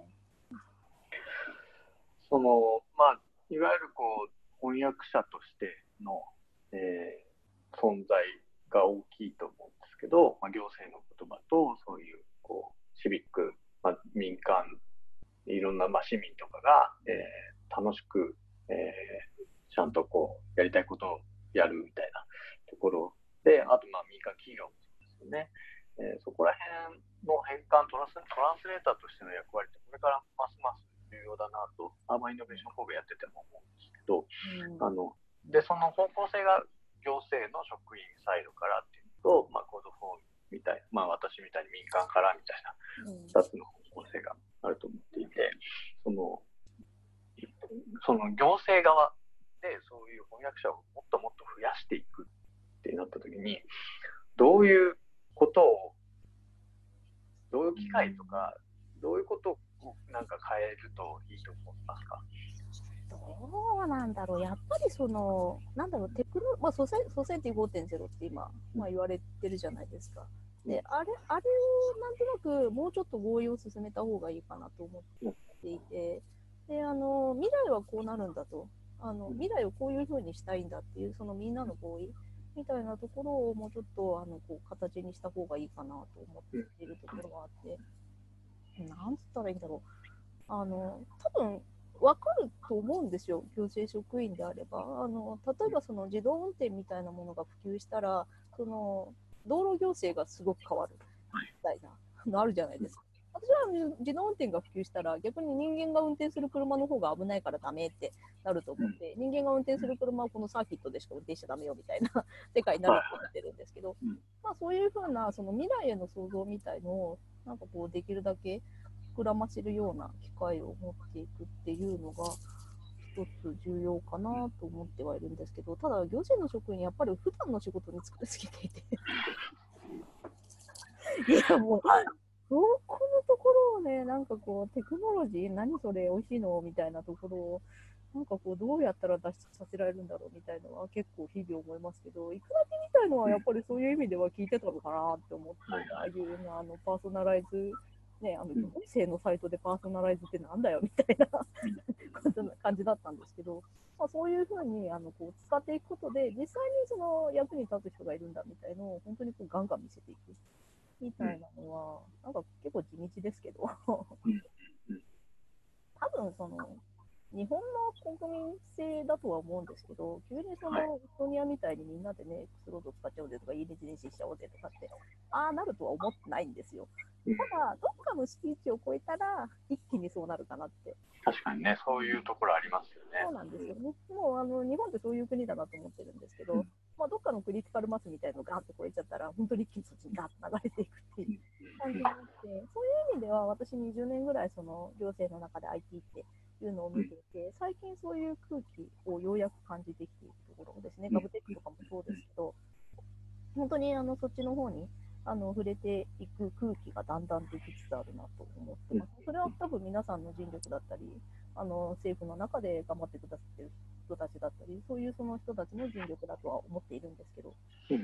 その、まあ、いわゆるこう、翻訳者としての、えー、存在が大きいと思うんですけど、まあ、行政の言葉と、そういう、こう、シビック、まあ、民間、いろんな、まあ、市民とかが、えー、楽しく、えー、ちゃんとこう、やりたいことをやるみたいなところで、あと、まあ、民間企業もそうですよね。えー、そこら辺の変換トランス、トランスレーターとしての役割って、これからますます重要だなと、アーバーイノベーション神戸やってても思うんですけど、うん、あのでその方向性が行政の職員サイドからっていうと、まあ、コードフォームみたいな、まあ、私みたいに民間からみたいなふたつの方向性があると思っていて、そのその行政側でそういう翻訳者をもっともっと増やしていくってなった時に、どういうことを、どういう機会とか、どういうことをなんか変えるといいと思いますか？ どうなんだろう、やっぱりその、なんだろう、テクノ、まあ、ソセソセイティ ごてんゼロ って今、まあ、言われてるじゃないですか。で、あれ、あれをなんとなくもうちょっと合意を進めた方がいいかなと思っていて、で、あの、未来はこうなるんだと、あの、未来をこういうふうにしたいんだっていう、そのみんなの合意みたいなところをもうちょっと、あの、こう、形にした方がいいかなと思っているところがあって、なんつったらいいんだろう。あの、多分、分かると思うんですよ、行政職員であれば。あの例えばその自動運転みたいなものが普及したら、その道路行政がすごく変わるみたいなのあるじゃないですか。私は自動運転が普及したら、逆に人間が運転する車の方が危ないからダメってなると思って、人間が運転する車はこのサーキットでしか運転しちゃダメよみたいな世界になると思ってるんですけど、まあ、そういうふうなその未来への想像みたいのを、なんかこうできるだけ膨らませるような機会を持っていくっていうのが一つ重要かなと思ってはいるんですけど、ただ行政の職員やっぱり普段の仕事に疲れすぎていていやもう、はい、そこのところをね、なんかこうテクノロジー何それ美味しいのみたいなところをなんかこうどうやったら脱出させられるんだろうみたいなのは結構日々思いますけど、いくらけみたいのはやっぱりそういう意味では聞いてたのかなって思って、ああいうあのパーソナライズね、あの行政のサイトでパーソナライズってなんだよみたいな感じだったんですけど、まあ、そういうふうにあのこう使っていくことで、実際にその役に立つ人がいるんだみたいのを本当にこうガンガン見せていくみたいなのは、なんか結構地道ですけど多分その日本の国民性だとは思うんですけど、急にそのエストニアみたいにみんなでね、X ロード使っちゃおうぜとか、イーデジネシーしちゃおうぜとかって、ああなるとは思ってないんですよ。ただ、どっかのスピーチを超えたら、一気にそうなるかなって。 確かにね、そういうところありますよね。 そうなんですよね。もうあの日本ってそういう国だなと思ってるんですけど、うん、まあ、どっかのクリティカルマスみたいなのがガーッと超えちゃったら、本当に一気にそっちにガーッと流れていくっていう感じになって、そういう意味では、私にじゅうねんぐらいその行政の中で アイティー っていうのを見ていて、最近そういう空気をようやく感じてきているところですね。ガブテックとかもそうですけど、本当にあのそっちの方にあの触れていく空気がだんだんできつつあるなと思ってます。それは多分皆さんの尽力だったり、あの政府の中で頑張ってくださってる人人たちだったり、そういうその人たちの尽力だとは思っているんですけど。 うん、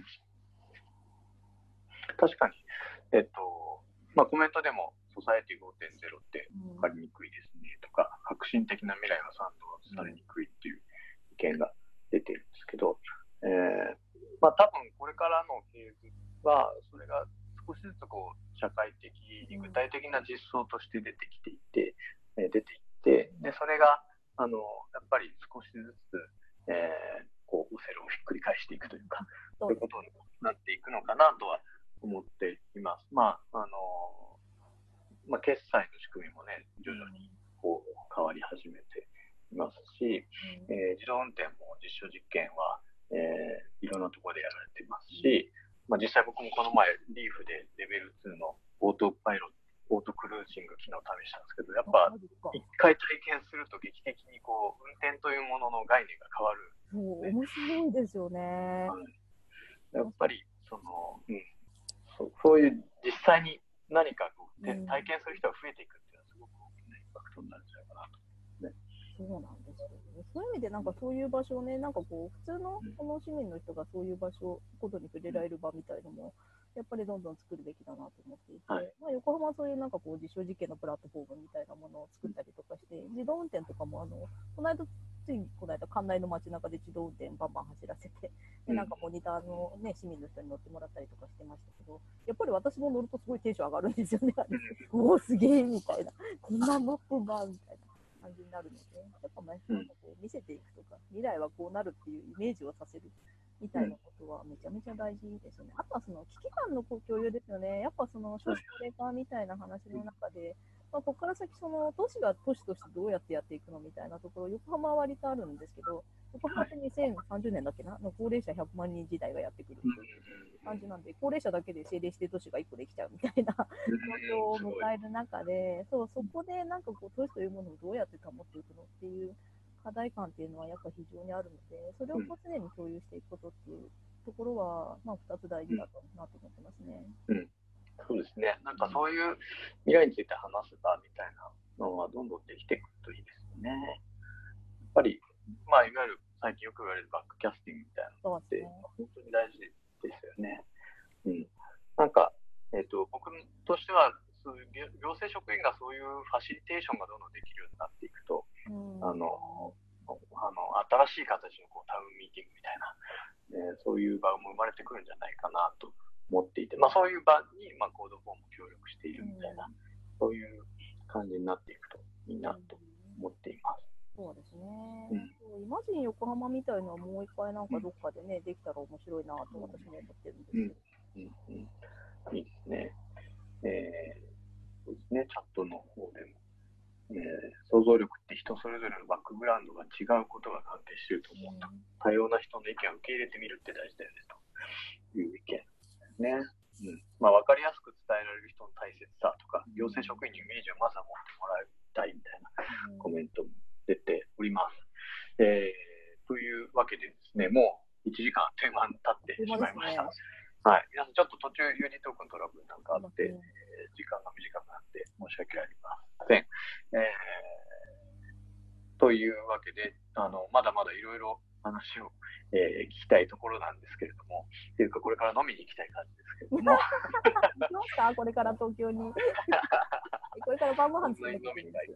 確かに、えっとまあ、コメントでもソサエティ ごてんゼロ って分かりにくいですねとか、うん、革新的な未来が賛同されにくいっていう意見が出てるんですけど、えーまあ、多分これからのフェーズはそれが少しずつこう社会的に具体的な実装として出てきていて、うん、出ていってでそれがあのやっぱり少しずつ、えー、こうオセロをひっくり返していくというか、そういうことになっていくのかなとは思っています。まああのまあ、決済の仕組みもね徐々にこう変わり始めていますし、うん、えー、自動運転も実証実験は、えー、いろんなところでやられていますし、まあ、実際僕もこの前リーフでレベルツーのオートパイロットオートクルージング機能を試したんですけど、やっぱ一回体験すると劇的にこう運転というものの概念が変わる、 ね、面白いですよね。 やっぱりその、うん、そう、そういう実際に何かこう、うん、体験する人が増えていくっていうのはすごく大きなインパクトになるんじゃないかなと、ね。 そうなんですよね。そういう意味でなんかそういう場所をね、なんかこう普通のこの市民の人がそういう場所ことに触れられる場みたいのもやっぱりどんどん作るべきだなと思っていて、はい、まあ、横浜はそういうなんかこう実証実験のプラットフォームみたいなものを作ったりとかして、自動運転とかもあのこの間ついこの間関内の街中で自動運転バンバン走らせて、でなんかモニターのね市民の人に乗ってもらったりとかしてましたけど、やっぱり私も乗るとすごいテンション上がるんですよね。おおすげえみたいな、こんな乗ってんだみたいな感じになるので、やっぱね、なんかこう見せていくとか、未来はこうなるっていうイメージをさせるみたいなことはめちゃめちゃ大事ですよね。あとはその危機感の共有ですよね。やっぱその少子高齢化みたいな話の中で、まあ、ここから先その都市が都市としてどうやってやっていくのみたいなところ、横浜は割とあるんですけど、横浜ってにせんさんじゅうねんだっけな、の高齢者ひゃくまんにん時代がやってくるっていう感じなんで、高齢者だけで政令指定都市がいっこできちゃうみたいな状況を迎える中で、そう、そこでなんかこう都市というものをどうやって保っていくのっていう課題感っていうのはやっぱ非常にあるので、それをこう常に共有していくことっていうところは、まあ、ふたつ大事だとなと思ってますね。 うん、そうですね。なんかそういう未来について話す場みたいなのはどんどんできていくといいですよね。やっぱり、まあ、いわゆる最近よく言われるバックキャスティングみたいなのって、本当に大事ですよね。うん、なんか、えーと、僕としてはそういう行政職員がそういうファシリテーションがどんどんできるようになっていくと、うん、あのあの新しい形のこうタウンミーティングみたいな、えー、そういう場も生まれてくるんじゃないかなと思っていて、まあ、そういう場に、まあ、コードフォーも協力しているみたいな、うん、そういう感じになっていくといいなと思っています。 そうですね。うん、イマジン横浜みたいなのはもう一回なんかどっかでね、うん、できたら面白いなと私も思ってるんですけど。 うんうんうん、いいですね。えー、そうですね、チャットの方でも。えー、想像力って人それぞれのバックグラウンドが違うことが関係していると思うと、多様な人の意見を受け入れてみるって大事だよねという意見ですね。うん、まあ、分かりやすく伝えられる人の大切さとか、行政職員にイメージをまずは持ってもらいたいみたいなコメントも出ております。えー、というわけでですね、もういちじかんあっという間に経ってしまいました。はい、皆さんちょっと途中ユニトークントラブルなんかあって、えー、時間が短くなって申し訳ありません。えー、というわけで、あのまだまだいろいろ話を、えー、聞きたいところなんですけれども、っていうかこれから飲みに行きたい感じですけれども。 行きますかこれから東京に。これから晩ご飯作ってくるんです。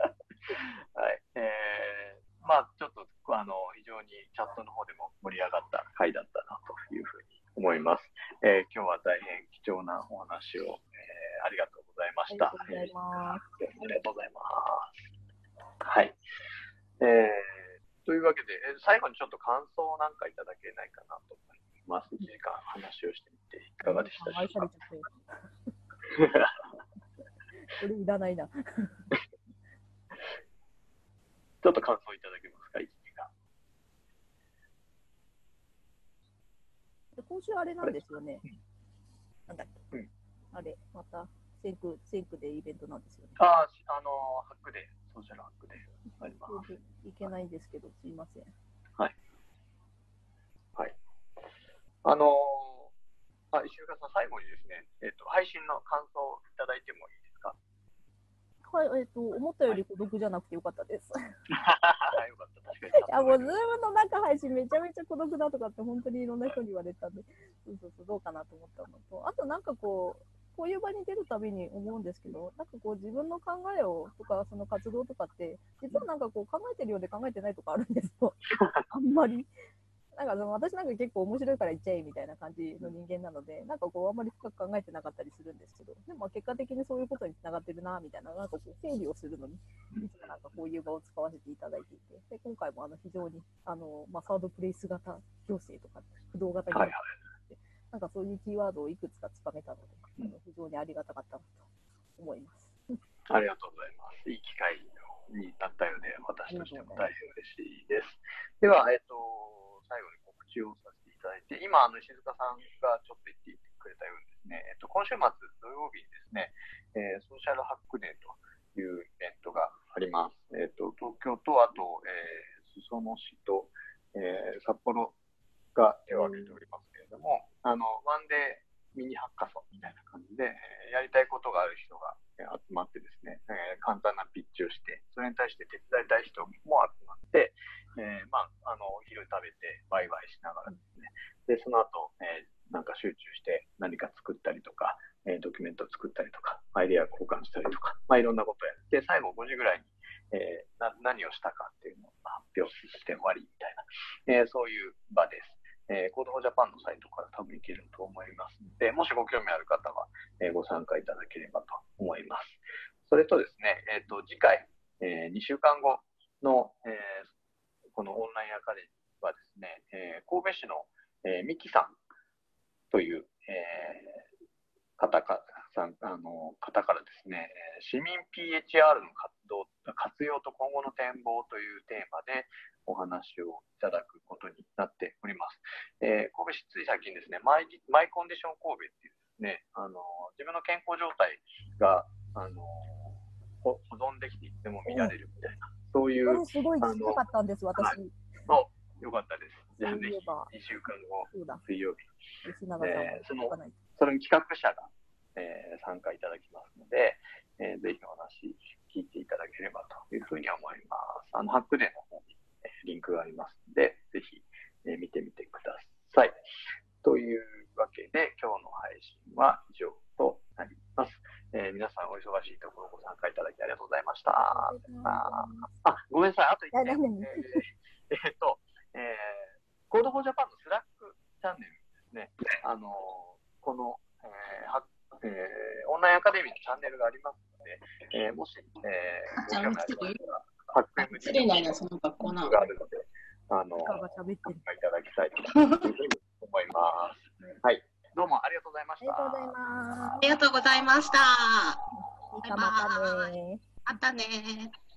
はい、えー、まあちょっとあの非常にチャットの方でも盛り上がった回だったなというふうに思います。えー、今日は大変貴重なお話を、えー、ありがとうございました。 ありがとうございます。 ありがとうございます。はい。えー、というわけで、えー、最後にちょっと感想なんかいただけないかなと思います。いちじかん話をしてみていかがでしたでしょうか。 これいらないな。 ちょっと感想いただけますか、いちじかん。 今週あれなんですよね。なんだっけ。うん、あれ、また、センク、センクでイベントなんですよね。 ああ、あの、ハックで、ソーシャルハックであります。 いけないんですけど、すいません。 はい。はい。あのー、あ、石岡さん、最後にですね、えっと、配信の感想をいただいてもいいですか？ ははい、えっと、思ったより孤独じゃなくてよかったです。 よかった、確かに。いや、もう、ズームの中配信めちゃめちゃ孤独だとかって、本当にいろんな人に言われたんで、そうそうそう、どうかなと思ったのと、あとなんかこう、こういう場に出るたびに思うんですけど、なんかこう自分の考えをとか、その活動とかって、実はなんかこう考えてるようで考えてないとかあるんですよ。あんまり。なんかその私なんか結構面白いから言っちゃえみたいな感じの人間なので、なんかこうあんまり深く考えてなかったりするんですけど、でも結果的にそういうことにつながってるなみたいな、なんかこう整理をするのに、いつもなんかこういう場を使わせていただいていて、で今回もあの非常にあの、まあ、サードプレイス型行政とか、不動型行政とか、なんかそういうキーワードをいくつかつかめたので、あの非常にありがたかったなと思います。 ありがとうございます。いい機会になったようで、私としても大変嬉しいです。では、えっと、最後に告知をさせていただいて、今、あの石塚さんがちょっと言ってくれたようにですね、えっと、今週末土曜日にですね、えー、ソーシャルハックデーというイベントがあります。えっと、東京と、あと、えー、裾野市と、えー、札幌が手を挙げておりますけれども、あの、ワンデーミニハッカソンみたいな感じで、えー、やりたいことがある人が集まってですね、えー、簡単なピッチをして、それに対して手伝いたい人も集まって、えー、まあ、あの、お昼食べてワイワイしながらですね、で、その後、えー、なんか集中して何か作ったりとか、えー、ドキュメントを作ったりとか、アイデア交換したりとか、まあ、いろんなことをやって、最後ごじぐらいに、えー、な何をしたかっていうのを発表して終わりみたいな、えー、そういう場です。えー、コードフォージャパンのサイトから多分行けると思いますので、もしご興味ある方は、えー、ご参加いただければと思います。それとですね、えー、と次回、えー、にしゅうかんごの、えー、このオンラインアカデミーはですね、えー、神戸市の、えー、ミキさんという、えー、方かさんあの方からですね、市民 ピーエイチアール の活動、活用と今後の展望というテーマでお話をいただくことになっております。えー、神戸市つい最近ですね、マイ、マイコンディション神戸っていうですね、あの自分の健康状態があの保存できていっても見られるみたいな、そういう。 すごい聞きたかったんです、私。はい、 よかったです。じゃあ、ぜひにしゅうかんご、水曜日、 えー、 その、それに企画者が、えー、参加いただきますので、えー、ぜひお話聞いていただければというふうに思います。あの、ハックデーの方に、えー、リンクがありますので、ぜひ、えー、見てみてください。というわけで、今日の配信は以上となります。えー、皆さんお忙しいところご参加いただきありがとうございました。あ, あ、ごめんなさい。あといってん。えー、えー、っと、えー、コードフォージャパンのスラックチャンネルですね。あのー、この、えーえー、オンラインアカデミーのチャンネルがありますので、えー、もし、えー、ご興味ありましたら、ハック エムディー のリンクがあるので、あのー、参加いただきたいというふうに思います。はい。どうもありがとうございました。 ありがとうございました。 またね。 またね。